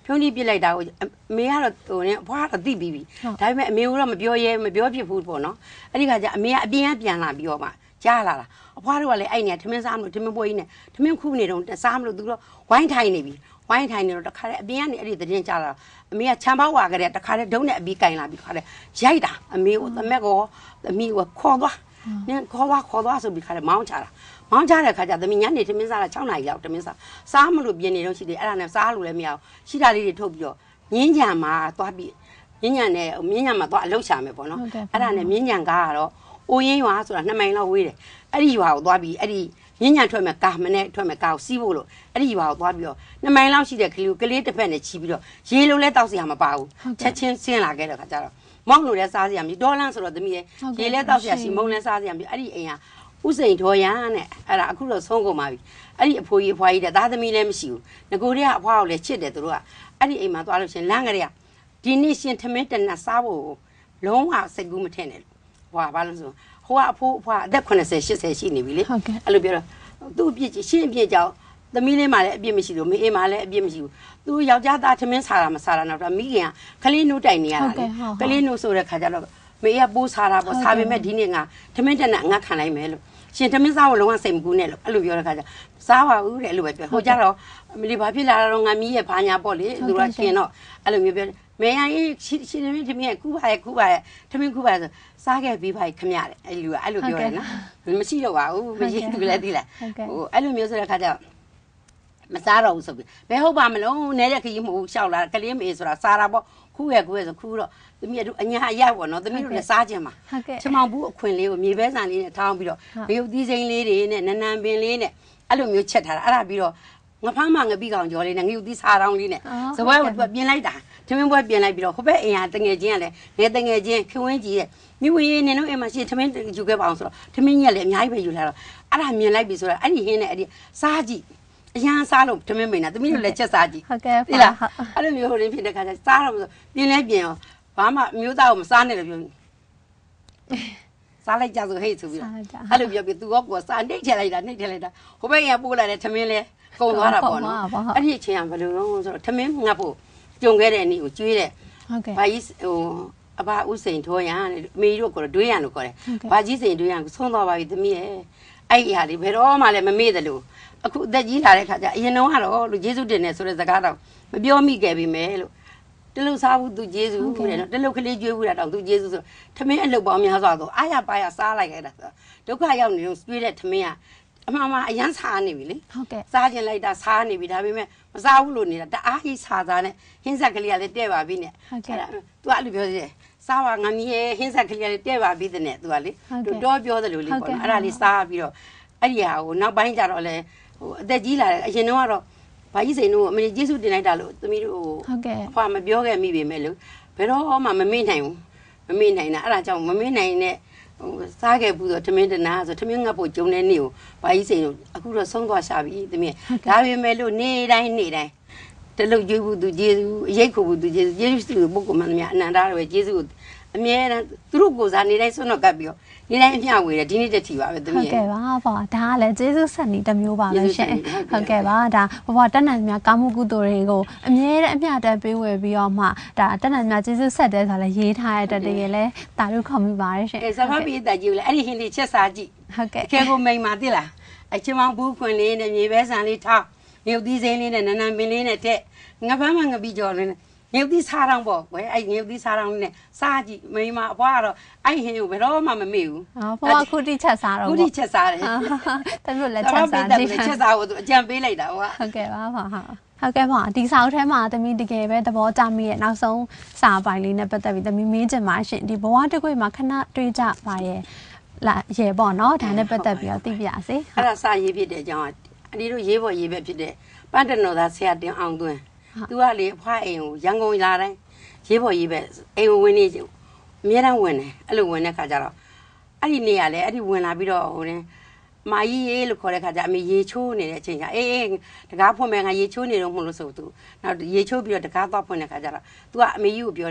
ဖြုံးကြီးပြစ်လိုက်တာကိုအမေကတော့ဟိုနဲ့ဘွားတော့သိပြီးပြီဒါပေမဲ့အမေကတော့မပြောရဲမပြောဖြစ်ဘူးပေါ့နော်အဲ့ဒီခါကျအမေကအပြင်ကပြန်လာပြီးတော့မှကြားလာတာအဖွားတို့ကလည်းအဲ့နေထမင်းစားမလို့ထမင်းပွဲကြီးနဲ့ထမင်းခုနေတော့စားမလို့သူတို့ဝိုင်းထိုင်နေပြီဝိုင်းထိုင်နေတော့တခါတည်းအပြင်ကနေအဲ့ဒီသတင်းကြားလာအမေကချမ်းပေါက်ဝါကြတဲ့တခါတည်းဒုံးနဲ့အပြီးကင်လာပြီးခါတည်းရိုက်တာအမေကိုသမက်ကိုသမီးကိုခေါ်သွားနင်ခေါ်သွားခေါ်သွားဆိုပြီးခါတည်းမောင်းချတာမောင်းချတဲ့ခါကျသမီးညနေထမင်းစားတာ၆နာရီလောက်ထမင်းစားစားမလို့ပြင်နေတော့ရှိတယ်အဲ့ဒါနဲ့စားလို့လည်းမရဘူးရှိတာလေးတွေထုတ်ပြီးတော့မြင်းကြံမှာသွားပြီးမြင်းကြံနဲ့မြင်းကြံမှာသွားအလုပ်ရှာမယ်ပေါ့နော်အဲ့ဒါနဲ့မြင်းကြံကားကတော့အိုးရင်းရွာဆိုတာနှစ်မိုင်လောက်ဝေးတယ်အဲ့ဒီရွာကိုသွားပြီးအဲ့ဒီမြင်းညံထွက်မဲ့ကာမနဲ့ထွက်မဲ့ကာကိုစီးဖို့လို့အဲ့ဒီရွာကိုသွားပြီးတော့နှစ်မိုင်လောက်ရှိတဲ့ကလေးကိုကလေးတစ်ဖက်နဲ့ချီပြီးတော့ရေလုံးလဲတောက်စရာမပါဘူးချက်ချင်းဆင်းလာခဲ့တဲ့ခါကျတော့မောက်လို့လဲစားစရာမရှိဒေါ်လန့်ဆိုတော့သမီးရဲ့ရေလဲတောက်စရာရှိမုံလဲစားစရာမရှိအဲ့ဒီအိမ်ကဥစိန်တော်ရန်နဲ့အဲ့ဒါအခုတော့ဆုံးကုန်ပါပြီအဲ့ဒီအဖိုးကြီးအဖွားကြီးတဲ့သားသမီးလည်းမရှိဘူးငကိုတွေကအဖွားကိုလည်းချစ်တယ်သူတို့ကအဲ့ဒီအိမ်မှာသွားလို့ရှင်လမ်းကလေးကဒီနေ့ရှင်ထမင်းတနတ်စားဖို့လုံးဝစိတ်ကူးမထင်နဲ့ဟွာဘာလို့ဆိုဟိုကအဖိုးအဖွားအသက်eighty eightyရှိနေပြီလေအဲ့လိုပြောတော့သူ့အပြစ်ရှင်းအပြစ်ကြောင့်သမီးလေးမှလည်းအပြစ်မရှိလို့မေအေးမှလည်းအပြစ်မရှိဘူးသူယောက်ျားသားထမင်းစားတာမစားတာတော့မိခင်ကကလေးနှုတ်တိုင်နေရတာလေကလေးနှုတ်ဆိုတဲ့ခါကျတော့မေအေးကပိုးစားတာပေါ့စားပေမဲ့ဒီနေ့ငါထမင်းတက်နဲ့ငါခံလိုက်မယ်လို့ရှင်ထမင်းစားဖို့လုံးဝစိတ်မကူးနဲ့လို့အဲ့လိုပြောတဲ့ခါကျစားပါဦးတဲ့အဲ့လိုပဲပြောဟိုကြတော့မလီဘာဖြစ်လာတော့ငါမီးရဲ့ဘာညာပေါ့လေသူကရှင်တော့အဲ့လိုမျိုးပြောမေယာကြီးရှင်ထမင်းထမင်းကူပါရဲ့ကူပါရဲ့ထမင်းကူပါဆိုစားခဲ့ပြီးပါခမရတယ်အဲ့လိုအဲ့လိုပြောတယ်နော်မရှိတော့ပါဘူးမရှိသူလည်းသိလားဟိုအဲ့လိုမျိုးဆိုတဲ့ခါကျမစားတော့ဘူးဆိုပြီးဘယ်ဟုတ်ပါမလို့နေတဲ့ခကြီးမဟုတ်ရှောက်လာကလေးမေဆိုတာစားတာပေါ့ခူးရဲ့ခူးရဲ့ဆိုခူးတော့သမီးတို့အညာအရပေါ့နော်သမီးတို့လည်းစားခြင်းပါချမောင်ဘူးအခွင့်လေးကိုမြေပဲဆန်လေးနဲ့ထောင်းပြီးတော့ဘယုတ်သီးစိမ်းလေးတွေနဲ့နန်းနန်းပင်လေးနဲ့အဲ့လိုမျိုးချက်ထားတာအဲ့ဒါပြီးတော့ငဖားမငပိကောင်ကျော်လေးနဲ့ငရုတ်သီးစားတောင်းလေးနဲ့စပွဲကိုသူကပြင်လိုက်တာထမင်းပွဲပြင်လိုက်ပြီးတော့ဟိုဘက်အိမ်ဟာတငယ်ချင်းကလည်းငယ်တငယ်ချင်းခင်ဝင်းကြီးရဲ့မိဝေးနေတော့အိမ်မှာရှိထမင်းယူခဲ့ပါအောင်ဆိုတော့ထမင်းကြီးကလည်းအများကြီးပဲယူလာတော့အဲ့ဒါမြင်လိုက်ပြီဆိုတော့အဲ့ဒီဟင်းနဲ့အဲ့ဒီစားကြည့်အရန်စားလို့ထမင်းမိန်တာသမီးတို့လည်းချက်စားကြည့်ဟုတ်ကဲ့ဒီလားအဲ့လိုမျိုးဟိုရင်းဖြစ်တဲ့ခါကျစားတော့ပြင်လဲပြင်ရောဘာမှမျိုးသားကိုမစားနဲ့လို့ပြောစားလိုက်ကြဆိုဟဲ့ဆိုပြီးတော့အဲ့လိုပြောပြီးသူကကိုစားနှိမ့်ထည့်လိုက်တာနှိမ့်ထည့်လိုက်တာဟိုဘက်ကပို့လာတဲ့ထမင်းလဲကုန်သွားတာပေါ့နော်အဲ့ဒီအချိန်ကဘယ်လိုလဲဆိုတော့ထမင်းငတ်ဖို့ကြုံခဲ့တဲ့နေ့ကိုကျွေးတဲ့ဟုတ်ကဲ့ဘာကြီးဟိုအဘဥစိန်ထောရန်အမေတို့ကတော့တွေးရန်လို့ခေါ်တယ်ဘာကြီးစိန်တွေးရန်ဆုံးသွားပါပြီသမီးရဲ့အဲ့ဒီဟာလေးဘယ်တော့မှလည်းမမေ့တယ်လို့အခုအသက်ကြီးလာတဲ့ခါကျအရင်တော့ကတော့လူယေရှုတင်နေဆိုတဲ့စကားတော့မပြောမိခဲ့ပြီမယ်လို့တလူစားဘူးသူယေရှုတဲ့နော်တလူကလေးကျွေးဘူးတာတော့သူယေရှုဆိုထမင်းအလုပ်ပေါင်းများစွာဆိုအားရပါရစားလိုက်ခဲ့တာဆိုဒုက္ခရောက်နေလို့ကျွေးတဲ့ထမင်းကအမှန်မှအရန်စားနေပြီလေဟုတ်ကဲ့စားကျင်လိုက်တာစားနေပြီဒါပေမဲ့မစားဘူးလို့နေတာတအားကြီးစားစားနဲ့ဟင်းဆက်ကလေးကလည်းတဲ့ပါပြီနဲ့ဟုတ်ကဲ့ तू အဲ့လိုပြောသေးတယ်စားပါငါမီးရဲ့ဟင်းဆက်ကလေးကလည်းတဲ့ပါပြီတဲ့နဲ့ तू ကလေတော့ပြောသလိုလေးပေါ့နော်အဲ့ဒါလေးစားပြီးတော့အဲ့ဒီဟာကိုနောက်ပိုင်းကျတော့လေဟိုအသက်ကြီးလာတယ်အရင်တော့ကတော့ဘာကြီးစိန်တို့အမေကျေးဇူးတင်လိုက်တာလို့သမီးတို့ဟုတ်ကဲ့အဖွာမပြောခဲ့မိပေမဲ့လို့ဘယ်တော့မှမမေ့နိုင်ဘူးမမေ့နိုင်တာအဲ့ဒါကြောင့်မမေ့နိုင်တဲ့ဟိုစားခဲ့ဘူးဆိုထမင်းတနာဆိုထမင်းငတ်ဖို့ဂျုံတဲ့နေ့ကိုဘာကြီးစိန်တို့အခုတော့ဆုံးသွားရှာပြီသမီးဒါပေမဲ့လို့နေ့တိုင်းနေ့တိုင်းတလုတ်ကျွေးဘူးသူကျေးဇူးအရေးခုဘူးသူကျေးဇူးကျေးဇူးသူပုဂ္ဂိုလ်မှန်များအနန္တရပဲကျေးဇူးအမြဲတမ်းသူတို့ကိုစားနေတိုင်းဆွတ်တော့ကပ်ပြီးတော့နေတိုင်းအမျှဝေတယ်ဒီနေ့တက်ထီပါပဲသမီးဟုတ်ကဲ့ပါပေါ့ဒါကလည်းကျေးဇူးဆက်နေတစ်မျိုးပါပဲရှင်ဟုတ်ကဲ့ပါဒါဘဝတက်နိုင်များကောင်းမှုကုသိုလ်တွေကိုအမြဲတမ်းအမျှတက်ပေးဝယ်ပြီးတော့မှဒါတက်နိုင်များကျေးဇူးဆက်တယ်ဆိုလည်းရေးထားရတဲ့တကယ်လဲတာတို့ခေါ်မိပါတယ်ရှင်အဲစဖတ်ပြီးတက်ကြည့်လေအဲ့ဒီဟင်းလေးချက်စားကြည့်ဟုတ်ကဲ့အခဲကိုမိန်မာသိလားအချင်းမောင်ဘူးခွင်လေးနဲ့မြေပဲဆန်လေးထောင်းမြုပ်သီးစိမ်းလေးနဲ့နန်းနန်းပင်လေးနဲ့ထက်ငါးပန်းမှငါပြီးကြော်လေးနဲ့ငုတ်သီးစားတော့ပေါ့ကွယ်အဲ့ငုတ်သီးစားတော့နဲ့စားကြည့်မိမအဖွားကတော့အဲ့ဟင်းကိုဘယ်တော့မှမမေ့ဘူးဟောဖွားခုတိချက်စားတော့ခုတိချက်စားတယ်တမျိုးလက်ချက်စားတယ်ချက်စားကိုသူအကြံပေးလိုက်တာဟုတ်ဟုတ်ကဲ့ပါပါဟုတ်ကဲ့ပါဒီစာအုပ်ထဲမှာသမီးတကယ်ပဲသဘောကျမိရဲ့နောက်ဆုံးစာပိုင်းလေးနဲ့ပတ်သက်ပြီးသမီးမေးချင်ပါရှင်ဒီဘဝတစ်ခွေမှာခဏတွေးကြပါရဲ့လာရေပေါ့နော်ဒါနဲ့ပတ်သက်ပြီးတော့သိပြစေအဲ့ဒါစာရေးဖြစ်တဲ့အကြောင်းအဒီတို့ရေးဖို့ရေးပဲဖြစ်တဲ့ပန်းတနော်သားဆရာတင်အောင်သွင်းသူကလေအဖွားအိမ်ကိုရန်ကုန်လာတိုင်းရေးဖို့ရေးပဲအိမ်ကိုဝင်နေအများတန်းဝင်တယ်အဲ့လိုဝင်တဲ့ခါကျတော့အဲ့ဒီနေရလေအဲ့ဒီဝင်လာပြီးတော့ဟိုတင်မာကြီးရေးလို့ခေါ်တဲ့ခါကျအမေရေချိုးနေတဲ့အချိန်ကျအေးအေးတကားဖွင့်မယ်ငါရေချိုးနေတော့မလို့ဆိုသူနောက်ရေချိုးပြီးတော့တကားသွားဖွင့်တဲ့ခါကျတော့သူကအမေကြီးကိုပြောတယ်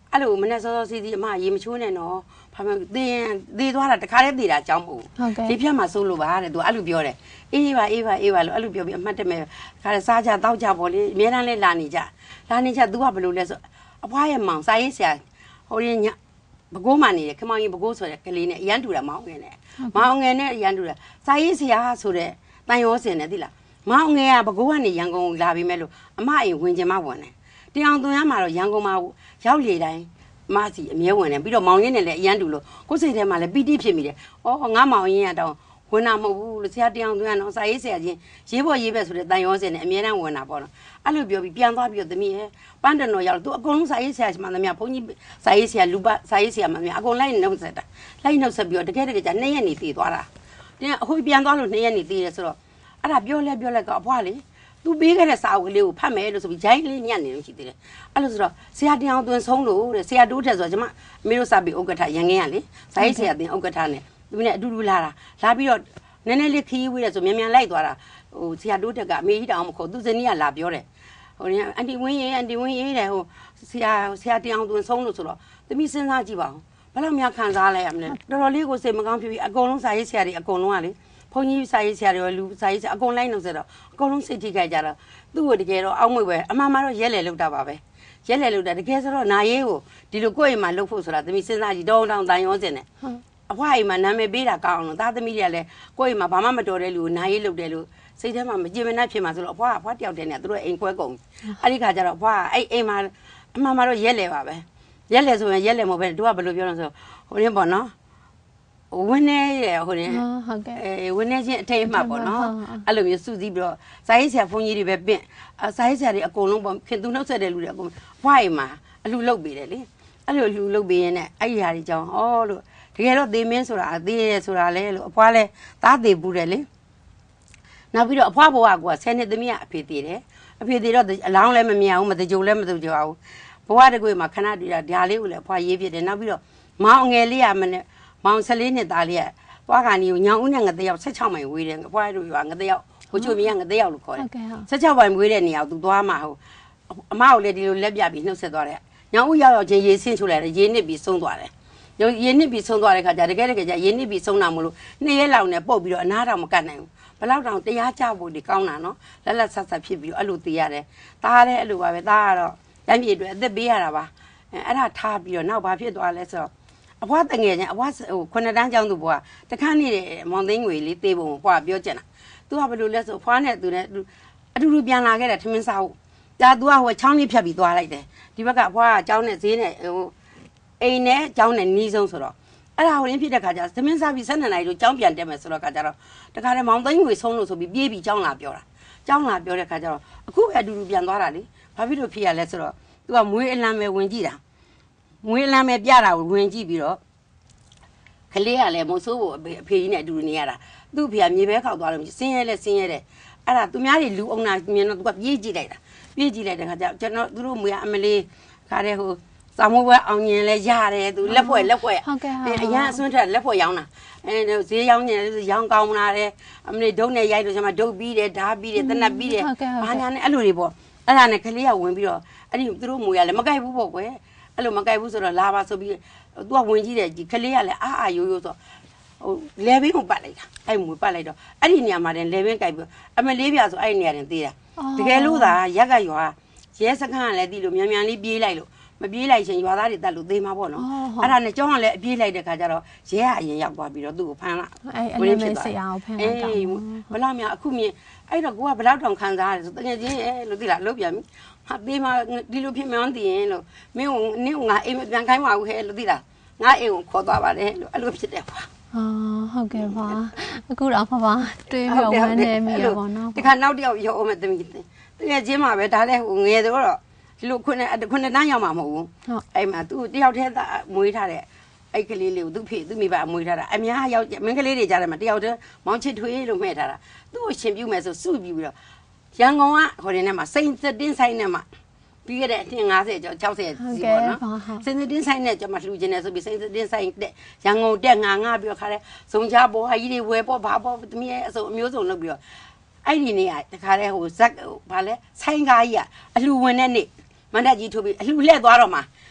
အဲ့လိုမနဲ့စောစောစီးစီးအမရေမချိုးနဲ့နော်ဘာမှသင်သေးသွားတာတခါတည်းသေးတာအကြောင်းမဟုတ်ဘူးလေးဖြတ်မှာစိုးလို့ပါတဲ့သူအဲ့လိုပြောတယ်အေးပါအေးပါအေးပါလို့အဲ့လိုပြောပြီးအမှတ်တမဲ့ခါရစားကြတောက်ကြပေါ့လေအများတန်းလဲလာနေကြလာနေကြ तू ကဘယ်လိုလဲဆိုအဖွားရဲ့မောင်စာရေးဆရာဟိုရင်ညဘကိုးမှနေတယ်ခမောင်ကြီးဘကိုးဆိုတဲ့ကလေးနဲ့အရန်တူတာမောင်ငယ်နဲ့မောင်ငယ်နဲ့အရန်တူတာစာရေးဆရာဆိုတဲ့တန်ရောစင်နဲ့သိလားမောင်ငယ်ကဘကိုးကနေရန်ကုန်လာပြီးမဲ့လို့အမအိမ်ဝင်ချင်မှဝင်တယ်တရားသွင်းရမှာတော့ရန်ကုန်မှာရောက်လေတိုင်းအမစီအမြဲဝင်တယ်ပြီးတော့မောင်ရင်းနဲ့လည်းအရန်တူလို့ကိုယ်စိတ်ထဲမှာလည်းပီတိဖြစ်မိတယ်ဩငါမောင်ရင်းရတော့ဝင်တာမဟုတ်ဘူးလို့ဆရာတရားသွင်းရတော့စာရေးဆရာချင်းရေးဖို့ရေးပဲဆိုတဲ့တန်ရောစင်နဲ့အမြဲတမ်းဝင်တာပေါ့နော်အဲ့လိုပြောပြီးပြန်သွားပြီးတော့သမီးရဲ့ပန်းတန်တော်ရောက်သူအကုန်လုံးစာရေးဆရာမှန်သမျှဘုန်းကြီးစာရေးဆရာလူပစာရေးဆရာမှန်သမျှအကုန်လိုက်နှုတ်ဆက်တာလိုက်နှုတ်ဆက်ပြီးတော့တကယ်တကယ်じゃနှစ်ရက်နေတည်သွားတာတင်းအခုပြန်သွားလို့နှစ်ရက်နေတည်တယ်ဆိုတော့အဲ့ဒါပြောလဲပြောလဲကအဖွားလေသူပေးခဲ့တဲ့စာအုပ်လေးကိုဖတ်မယ်လို့ဆိုပြီးဂျိုင်းလေးညက်နေလို့ရှိသေးတယ်အဲ့လိုဆိုတော့ဆရာတရားသွင်းဆုံးလို့တဲ့ဆရာတိုးထက်ဆိုတော့ကျမအမေတို့စာပေဥက္ကဋ္ဌရန်ငင်းရလေစာရေးဆရာတင်ဥက္ကဋ္ဌနဲ့သူနဲ့အတူတူလာတာလာပြီးတော့နည်းနည်းလေးခီးဝေးတယ်ဆိုမြန်မြန်လိုက်သွားတာဟိုဆရာတိုးတက်ကအမေကြီးတောင်မခေါ်သူဇနီးကလာပြောတယ်ဟိုအန်တီဝင်းရေးအန်တီဝင်းရေးတယ်ဟိုဆရာဆရာတရားသွင်းဆုံးလို့ဆိုတော့သမီးစဉ်းစားကြည့်ပါဦးဘယ်လောက်များခံစားလိုက်ရမလဲတော်တော်လေးကိုစိတ်မကောင်းဖြစ်ပြီးအကုန်လုံးစာရေးဆရာတွေအကုန်လုံးကလေဘုန်းကြီးစာရေးဆရာတွေလူစာရေးဆရာအကုန်လိုက်နှုတ်ဆက်တော့အကုန်လုံးစိတ်ထိခိုက်ကြတော့သူ့ကိုတကယ်တော့အောက်မွေပဲအမှန်မှတော့ရက်လေလောက်တာပါပဲရက်လေလောက်တာတကယ်ဆိုတော့နာရေးကိုဒီလိုကိုယ့်အိမ်မှာလှုပ်ဖို့ဆိုတာသမီးစဉ်းစားကြည့်တောင်းတောင်းတန်ရောစင်နဲ့အဖွားအိမ်မှာနာမည်ပေးတာကောင်းအောင်သားသမီးတွေကလည်းကိုယ့်အိမ်မှာဘာမှမတော်တဲ့လူကိုနာရေးလှုပ်တယ်လို့စိတ်ထဲမှာမကြင်မနှက်ဖြစ်မှာဆိုတော့အဖွားအဖွားတယောက်တည်းနဲ့သူတို့အိမ်ခွဲကုန်အဲ့ဒီခါကျတော့အဖွားအဲ့အိမ်မှာအမှန်မှတော့ရက်လေပါပဲရက်လေဆိုရင်ရက်လေမဟုတ်ပဲသူကဘယ်လိုပြောလဲဆိုဟိုရင်းပေါ့နော်ဝင်းနေရဟိုနေဟုတ်ကဲ့အဲဝင်းနေချင်းအထိတ်မှပေါ့နော်အဲ့လိုမျိုးစုစည်းပြီးတော့စာရေးဆရာဘုန်းကြီးတွေပဲပင့်စာရေးဆရာတွေအကုန်လုံးပေါ့ခင်သူနှုတ်ဆက်တဲ့လူတွေအကုန်ဘွားအိမ်မှာအလှလုပ်ပေးတယ်လေအဲ့လိုအလှလုပ်ပေးရင်လည်းအဲ့ဒီဟာတွေကြောင့်ဟောလို့တကယ်တော့သေမင်းဆိုတာအသေးရဲဆိုတာလေလို့အဖွားလဲသားသေးဘူးတယ်လေနောက်ပြီးတော့အဖွားဘဝကဆယ်နှစ်သမီးကအဖေသေးတယ်အဖေသေးတော့အလောင်းလည်းမမြင်အောင်မတကြုံလည်းမတကြုံအောင်ဘဝတကွေမှာခဏတည်းဒါလေးကိုလည်းအဖွားရေးဖြစ်တယ်နောက်ပြီးတော့မောင်ငယ်လေးကမနဲ့မောင်ဆယ်လေးနှစ်သားလေးကသွားခါနီကိုညောင်ဦးနဲ့ငတဲ့ရောက်ဆက်ချောက်မိုင်ဝေးတယ်အဖွားတို့ရွာငတဲ့ရောက်ဟိုချိုမြင်ငတဲ့ရောက်လို့ခေါ်တယ်ဆက်ချောက်မိုင်ဝေးတဲ့နေရာကိုသူသွားမှာဟိုအမကိုလည်းဒီလိုလက်ပြပြီးနှုတ်ဆက်သွားတယ်ညောင်ဦးရောက်ရောက်ချင်းရေဆင်းချိုးလိုက်တယ်ရေနစ်ပြီးဆုံးသွားတယ်ရေနစ်ပြီးဆုံးသွားတဲ့ခါကျတကယ်တကယ်ကျရေနစ်ပြီးဆုံးတာမလို့နှစ်ရက်လောက်နဲ့ပုတ်ပြီးတော့အနားတော်မကတ်နိုင်ဘူးဘယ်လောက်တောင်တရားကြဖို့ဒီကောင်းတာနော်လက်လက်ဆက်ဆက်ဖြစ်ပြီးတော့အဲ့လိုသိရတယ်တားလည်းအဲ့လိုပါပဲတားကတော့ရမ်းပြေအတွက်အသက်ပေးရတာပါအဲအဲ့ဒါထားပြီးတော့နောက်ဘာဖြစ်သွားလဲဆိုတော့အဖွားတငယ်ချင်းအဖွားဟိုခုနှစ်တန်းကျောင်းသူဘွားတခါနေတဲ့မောင်သိန်းငွေလေးသေးပုံဘွားပြောချင်တာသူကဘယ်လိုလဲဆိုအဖွားနဲ့သူနဲ့အတူတူပြန်လာခဲ့တယ်ထမင်းစားဖို့ဒါသူကဟိုချောင်းလေးဖြတ်ပြီးသွားလိုက်တယ်ဒီဘက်ကအဖွားကကျောင်းနဲ့ဈေးနဲ့ဟိုအိမ်နဲ့ကျောင်းနဲ့နီးဆုံးဆိုတော့အဲ့ဒါဟိုရင်းဖြစ်တဲ့ခါကျသမင်းစားပြီးဆက်နေနိုင်လို့ကျောင်းပြန်တက်မယ်ဆိုတော့ခါကျတော့တခါတည်းမောင်သိန်းငွေဆုံးလို့ဆိုပြီးပြေးပြီးကျောင်းလာပြောတာကျောင်းလာပြောတဲ့ခါကျတော့အခုပဲအတူတူပြန်သွားတာလေဘာဖြစ်လို့ဖြစ်ရလဲဆိုတော့သူကမွေးအလံပဲဝင်ကြည့်တာမွေးအလံပဲပြတာကိုဝင်ကြည့်ပြီးတော့ကလေးကလည်းမဆိုးဖို့အဖေကြီးနဲ့အတူတူနေရတာသူ့အဖေကမြေပဲခောက်သွားလို့ဆင်းရဲလဲဆင်းရဲတယ်အဲ့ဒါသူများတွေလူအောင်နာမြင်တော့သူကပြေးကြည့်လိုက်တာပြေးကြည့်လိုက်တဲ့ခါကျကျွန်တော်သူတို့မွေးအမလေးခါတဲ့ဟိုစာမိုးပွဲအောင်ရင်လဲရတယ်သူလက်ဖွဲ့လက်ဖွဲ့ဟုတ်ကဲ့ဟုတ်အရင်အစွန်းထက်လက်ဖွဲ့ရောင်းတာအဲဈေးရောင်းနေရောင်းကောင်းလာတယ်အမလေးဒုတ်နဲ့ရိုက်လို့ကျွန်မဒုတ်ပြီးတယ်ဓာပြီးတယ်တနက်ပြီးတယ်ဘာညာနဲ့အဲ့လိုတွေပေါ့အဲ့ဒါနဲ့ကလေးကဝင်ပြီးတော့အဲ့ဒီသူတို့မွေးရလဲမကြိုက်ဘူးပေါ့ကွယ်အဲ့လိုမကြိုက်ဘူးဆိုတော့လာပါဆိုပြီးသူကဝင်ကြည့်တယ်ကလေးကလည်းအာအာရိုးရိုးဆိုဟိုလေဘင်းကိုပတ်လိုက်တာအဲ့မွေပတ်လိုက်တော့အဲ့ဒီနေရာမှာတင်လေဘင်းကြိုက်ပြီးအမလေးပြဆိုအဲ့ဒီနေရာတင်သေးတာတကယ်လို့သာရက်ကရွာရဲစခန်းကလည်းတီးလို့မြန်မြန်လေးပြေးလိုက်လို့မပြေးလိုက်ချင်းရွာသားတွေတက်လို့သေးမှာပေါ့နော်အဲ့ဒါနဲ့ကျောင်းကလည်းအပြေးလိုက်တဲ့ခါကျတော့ရဲကအရင်ရောက်သွားပြီးတော့သူ့ကိုဖမ်းလာအဲ့အဲ့လိုမျိုးဆရာကိုဖမ်းလိုက်တာဘယ်လောက်များအခုမြင်အဲ့တော့ကိုကဘယ်လောက်တောင်ခံစားရတယ်ဆိုတကယ်ချင်းရဲ့လို့သိလားလုတ်ပြန်ပြီဟာသေးမှာဒီလိုဖြစ်မှန်းသိရင်လို့မင်းကနင်းကငါအိမ်မပြန်ခိုင်းပါဘူးဟဲ့လို့သိလားငါအိမ်ကိုခေါ်သွားပါတယ်လို့အဲ့လိုဖြစ်တယ်ကွာဟာဟုတ်ကဲ့ပါအခုတော့ဖဖတွေးပြီးဝမ်းနေမိရပါတော့ဒီခါနောက်တစ်ယောက်ရောအောင်မဲ့သမီးတကယ်ချင်းမှာပဲဒါလည်းဟိုငယ်တော့ဒီလိုခုနှစ်ခုနှစ်တန်းရောက်မှာမဟုတ်ဘူးအဲ့မှာသူတယောက်တည်းမွေးထားတဲ့အဲ့ကလေးလေးကိုသူ့ဖေသူ့မိဘမွေးထားတာအများရောက်မင်းကလေးတွေကြားတယ်မှာတယောက်တည်းမောင်ချစ်ထွေးလို့မှဲ့ထားတာသူ့ကိုရှင်ပြူမယ်ဆိုစုပြူပြီးတော့ရန်ကုန်ကဟိုနေနဲ့မှာစိန်တင်းဆိုင်နဲ့မှာပြီးခဲ့တဲ့အထင်၅၀ကျော်၆၀စီပေါ့နော်စိန်တင်းဆိုင်နဲ့ကျွန်မလှူခြင်းနဲ့ဆိုပြီးစိန်တင်းဆိုင်တဲ့ရန်ကုန်တက်ငါငါပြီးတော့ခါတဲ့ဇုံချဘောဟာကြီးတွေဝယ်ပေါ့ဘာပေါ့သမီးရဲ့အစုံအမျိုးစုံလုပ်ပြီးတော့အဲ့ဒီနေ့ကတခါတဲ့ဟိုဇက်ဘာလဲဆိုင်ကားကြီးကအလှူဝင်တဲ့နေ့မန္တကြီးထိုးပြီးအလှူလှဲ့သွားတော့မှာ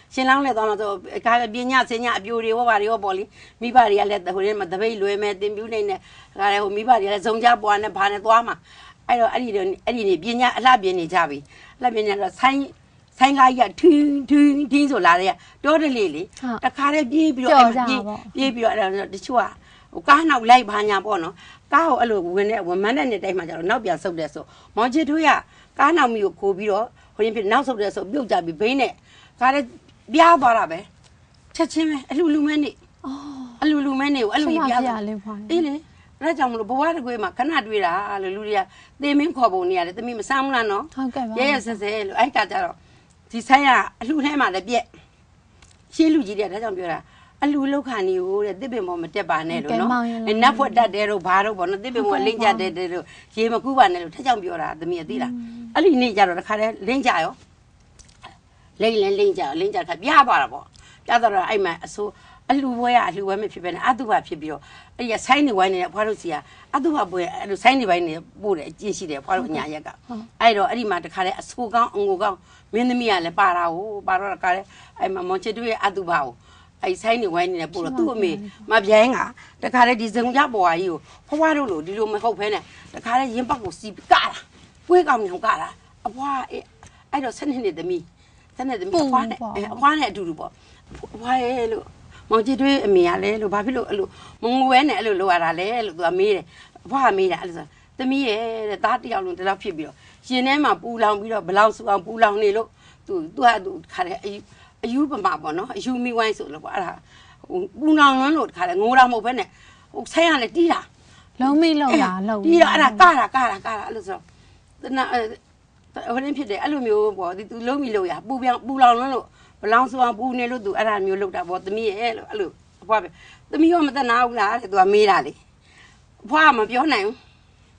ရှင်လောင်းလည်းသွားမှာဆိုကားပညာစင်ညာအပြိုတွေဟောပါတွေဟောပေါ့လေမိဘတွေကလည်းဟိုထဲမှာတပိတ်လွယ်မဲ့တင်ပြူနေနဲ့ဒါလည်းဟိုမိဘတွေကလည်းဇုံကြပွားနဲ့ဘာနဲ့သွားမှာအဲ့တော့အဲ့ဒီအဲ့ဒီနေပညာအလှပြင်းနေကြပြီအလှပြင်းနေတော့ဆိုင်းဆိုင်ကားကြီးကထင်းထင်းထင်းဆိုလာတဲ့တောတလေးလေတခါတည်းပြေးပြီးတော့ပြေးပြေးပြီးတော့အဲ့တော့တချို့ကဟိုကားနောက်လိုက်ဘာညာပေါ့နော်ကားကိုအဲ့လိုဝင်နေဝင်မန်းတဲ့တိုင်းမှာကျတော့နောက်ပြန်ဆုတ်တယ်ဆိုမောင်ချစ်ထွေးကကားနောက်မီကိုခိုးပြီးတော့ဟိုရင်ဖြစ်နောက်ဆုတ်တယ်ဆိုပြုတ်ကြပြီးဘိန်းနဲ့ကားလည်းပြားသွားတာပဲချက်ချင်းပဲအလှလူမဲနေအလှလူမဲနေကိုအဲ့လိုပြားသွားအေးလေအဲ့ကြောင့်မလို့ဘဝတကွေးမှာခဏတွေ့တာလို့လူတွေကသေမင်းခေါ်ပုံနေရတယ်တမီးမဆမ်းဘူးလားနော်ဟုတ်ကဲ့ပါရဲရဲဆဲဆဲလို့အဲ့ကကြတော့ဒီဆိုင်ကအလှထဲမှာလည်းပြက်ရှင်းလူကြီးတွေကဒါကြောင့်ပြောတာအလှလောက်ခဏီကိုတဲ့တစ်ပင်ပေါ်မတက်ပါနဲ့လို့နော်နတ်ဖွက်တတ်တယ်လို့ဘာလို့ပေါ့နော်တစ်ပင်ပေါ်လိမ့်ကြတယ်လို့ရေမကူးပါနဲ့လို့ထက်ကြောင့်ပြောတာသမီးအသိလားအဲ့ဒီနေ့ကျတော့တခါတည်းလိမ့်ကြရောလိမ့်လဲလိမ့်ကြလိမ့်ကြခါပြားသွားတာပေါ့ပြားသွားတော့အဲ့မှာအဆိုးအလှပွဲကအလှပွဲမဖြစ်ပဲနဲ့အတုပဖြစ်ပြီးတော့အဲ့ဒီဆိုင်းနေဝိုင်းနေတဲ့အဖွားတို့စီကအတုပပွဲအဲ့လိုဆိုင်းနေဝိုင်းနေပို့တယ်အကျင့်ရှိတယ်အဖွားတို့ညာရက်ကအဲ့တော့အဲ့ဒီမှာတခါတည်းအဆိုးကောင်းအငိုကောင်းမင်းသမီးကလည်းပါတာကိုပါတော့တခါတည်းအဲ့မှာမောင်ချစ်တို့ရဲ့အတုပကိုအဲ့ဆိုင်းနေဝိုင်းနေပို့တော့သူ့အမေမပြိုင်းကတခါတည်းဒီဇုံကြပွားကြီးကိုဖွားတို့လို့ဒီလိုမဟုတ်ဖဲနဲ့တခါတည်းရင်ပတ်ကိုစီကတာပွေးကောင်ညောင်ကတာအဖွားအဲ့တော့ဆက်နေသမီးဆက်နေသမီးအဖွားနဲ့အဖွားနဲ့အတူတူပေါ့အဖွားရဲ့လို့မောင်ချစ်တွေးအမေကလည်းလို့ဘာဖြစ်လို့အဲ့လိုမငွေနဲ့အဲ့လိုလိုရတာလဲလို့သူကမေးတယ်အဖွားကမေးတာအဲ့လိုဆိုသမီးရဲ့တဲ့သားတယောက်လုံးတလောက်ဖြစ်ပြီးတော့ရှင်ထဲမှာပူလောင်ပြီးတော့ဘလောက်ဆူအောင်ပူလောင်နေလို့သူသူကသူခါတဲ့အယူအယူပမာပေါ့နော်အယူမိဝိုင်းဆိုလို့ပေါ့အဲ့ဒါဟိုပူလောင်လွန်းလို့ခါတဲ့ငိုးတော့မဟုတ်ဘဲနဲ့ဟိုဆိုင်ရလည်းတီးတာလုံးမိလုံးရလုံးတီးတော့အဲ့ဒါကားတာကားတာကားတာအဲ့လိုဆိုတနာဟိုရင်းဖြစ်တယ်အဲ့လိုမျိုးပေါ့ဒီသူလုံးမိလို့ရပူပြောင်ပူလောင်လွန်းလို့ဘလောင်ဆိုအောင်ပူနေလို့သူအဲ့ဒါမျိုးလောက်တာပေါ့သမီးရဲ့လို့အဲ့လိုအဖွားသမီးရောမတနာဘူးလားတဲ့သူကမေးတာလေအဖွားကမပြောနိုင်ဘူး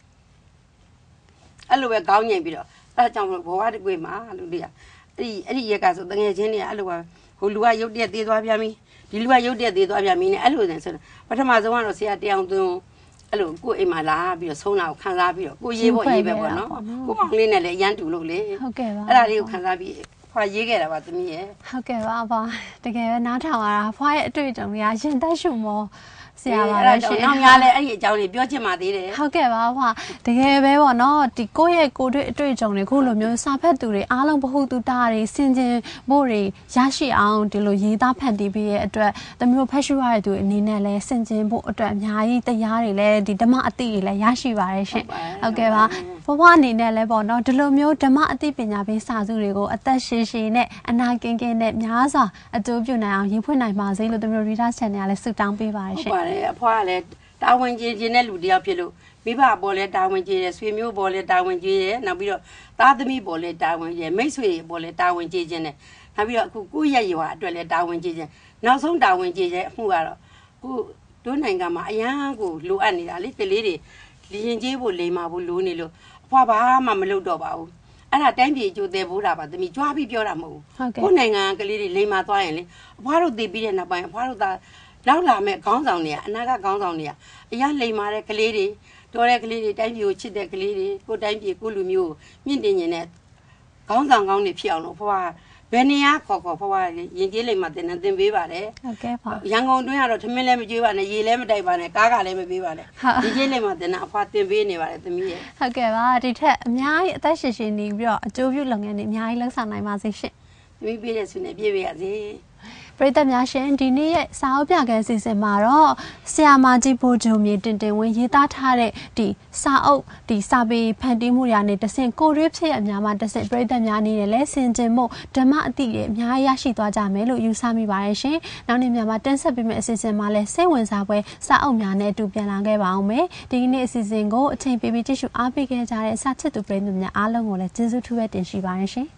အဲ့လိုပဲခေါင်းငိမ့်ပြီးတော့အဲ့ကြောင့်ဘဝတကွေးမှာလူတွေကအဲ့ဒီအဲ့ဒီရက်ကဆိုတငယ်ချင်းတွေကအဲ့လိုပဲဟိုလူကရုတ်တက်သေးသွားပြန်ပြီဒီလူကရုတ်တက်သေးသွားပြန်ပြီနဲ့အဲ့လိုဆိုဆိုပထမဆုံးကတော့ဆရာတရားသွင်းအဲ့လိုကိုယ်အိမ်မှာလာပြီးတော့ဆုံးတာကိုခံစားပြီးတော့ကိုရေးဖို့ရေးပဲပေါ့နော်ကိုမောင်လေးနဲ့လည်းအရန်တူလို့လေဟုတ်ကဲ့ပါအဲ့ဒါလေးကိုခံစားပြီးဖွာရေးခဲ့တာပါသမီးရဲ့ဟုတ်ကဲ့ပါအဖွာတကယ်ပဲနားထောင်ရတာဖွာရဲ့အတွေ့အကြုံတွေကရင်သက်ရှုံမောဆရာပါပဲရှင်နောက်များလဲအဲ့ဒီအကြောင်းလေးပြောချင်ပါသေးတယ်ဟုတ်ကဲ့ပါဖွာတကယ်ပဲပေါ့နော်ဒီကိုယ့်ရဲ့ကိုယ်တွေ့အတွေ့အကြုံတွေခုလိုမျိုးစာဖတ်သူတွေအားလုံးဗဟုသုတတွေစင်ကျင်ဖို့တွေရရှိအောင်ဒီလိုရေးသားဖန်တီးပြီးရဲ့အတွက်တမျိုးဖတ်ရှုရတဲ့သူအနေနဲ့လဲစင်ကျင်ဖို့အတွက်အများကြီးတရားတွေလဲဒီဓမ္မအသိတွေလဲရရှိပါတယ်ရှင်ဟုတ်ကဲ့ပါဘဝအနေနဲ့လဲပေါ့နော်ဒီလိုမျိုးဓမ္မအသိပညာပေးစာစုတွေကိုအသက်ရှင်ရှင်နဲ့အနာကင်းကင်းနဲ့များစွာအကျိုးပြုနိုင်အောင်ရေးဖွင့်နိုင်ပါစေလို့တမျိုး Reader Channel ကလည်းဆုတောင်းပေးပါတယ်ရှင်ဟုတ်ပါတယ်အဖွားကလည်းတာဝန်ကြီးခြင်းတဲ့လူတယောက်ဖြစ်လို့မိဘပေါ်လဲတာဝန်ကြီးတယ်ဆွေမျိုးပေါ်လဲတာဝန်ကြီးတယ်နောက်ပြီးတော့သားသမီးပေါ်လဲတာဝန်ကြီးမိတ်ဆွေပေါ်လဲတာဝန်ကြီးခြင်းနဲ့နောက်ပြီးတော့အခုကိုယ့်ရဲ့ရွာအတွက်လဲတာဝန်ကြီးခြင်းနောက်ဆုံးတာဝန်ကြီးခြင်းအမှုကတော့ခုတို့နိုင်ငံမှာအရန်ကိုလိုအပ်နေတာလေကလေးတွေလရင်ကြီးဖို့လိမ်မာဖို့လိုနေလို့အဖွားဘာမှမလုပ်တော့ပါဘူးအဲ့ဒါတိုင်းပြည်ကြိုသေးဖို့တာပါသမီးကြွားပြီးပြောတာမဟုတ်ဘူးကိုယ်နိုင်ငံကလေးတွေလိမ်မာသွားရင်လေအဖွားတို့သိပြီးတဲ့နောက်ပိုင်းအဖွားတို့သာနောက်လာမဲ့ခေါင်းဆောင်တွေကအနာကခေါင်းဆောင်တွေကအရန်လိမ်မာတဲ့ကလေးတွေတော်တဲ့ကလေးတွေတိုင်းပြည်ကိုချစ်တဲ့ကလေးတွေကိုတိုင်းပြည်ကိုလူမျိုးမြင့်တင်နေတဲ့ခေါင်းဆောင်ကောင်းတွေဖြစ်အောင်လို့ဖွားဘယ်နေရာခေါ်ခေါ်ဖွားရင်ကျေးလိမ်မာတင်တင်ပေးပါတယ်ဟုတ်ကဲ့ပါရန်ကုန်တွင်းကတော့ထမင်းလည်းမကျွေးပါနဲ့ရေလည်းမတိုက်ပါနဲ့ကားကလည်းမပေးပါနဲ့ရင်ကျေးလိမ်မာတင်အဖွားတင်ပေးနေပါတယ်သမီးရဲ့ဟုတ်ကဲ့ပါဒီထက်အများကြီးအသက်ရှင်ရှင်နေပြီးတော့အကျိုးပြုလုပ်ငန်းတွေအများကြီးလှုပ်ဆောင်နိုင်ပါစေရှင်သမီးပြည့်တဲ့ဆုနဲ့ပြည့်ပြရစေပရိသတ်များရှင်ဒီနေ့ရဲ့စာအုပ်ပြခန်းစီစဉ်မှာတော့ဆရာမကြီးဘိုးဂျုံမြေတင်တင်ဝင်းရေးသားထားတဲ့ဒီစာအုပ်ဒီစာပေဖန်တီးမှုတွေနဲ့တဆင့်ကိုရွေးဖြစ်အများမှာတဆင့်ပရိသတ်များအနေနဲ့လဲဆင်ခြင်မှုဓမ္မအသည့်တွေအများကြီးရရှိသွားကြမယ်လို့ယူဆမိပါတယ်ရှင်။နောက်နေ့များမှာတင်ဆက်ပေးမယ့်အစီအစဉ်မှာလဲစိတ်ဝင်စားပွဲစာအုပ်များနဲ့အတူပြန်လာခဲ့ပါအောင်မယ်။ဒီနေ့အစီအစဉ်ကိုအချိန်ပေးပြီးကြည့်ရှုအားပေးခဲ့ကြတဲ့စာချစ်သူပရိသတ်များအားလုံးကိုလည်းကျေးဇူးထူးပဲတင်ရှိပါတယ်ရှင်။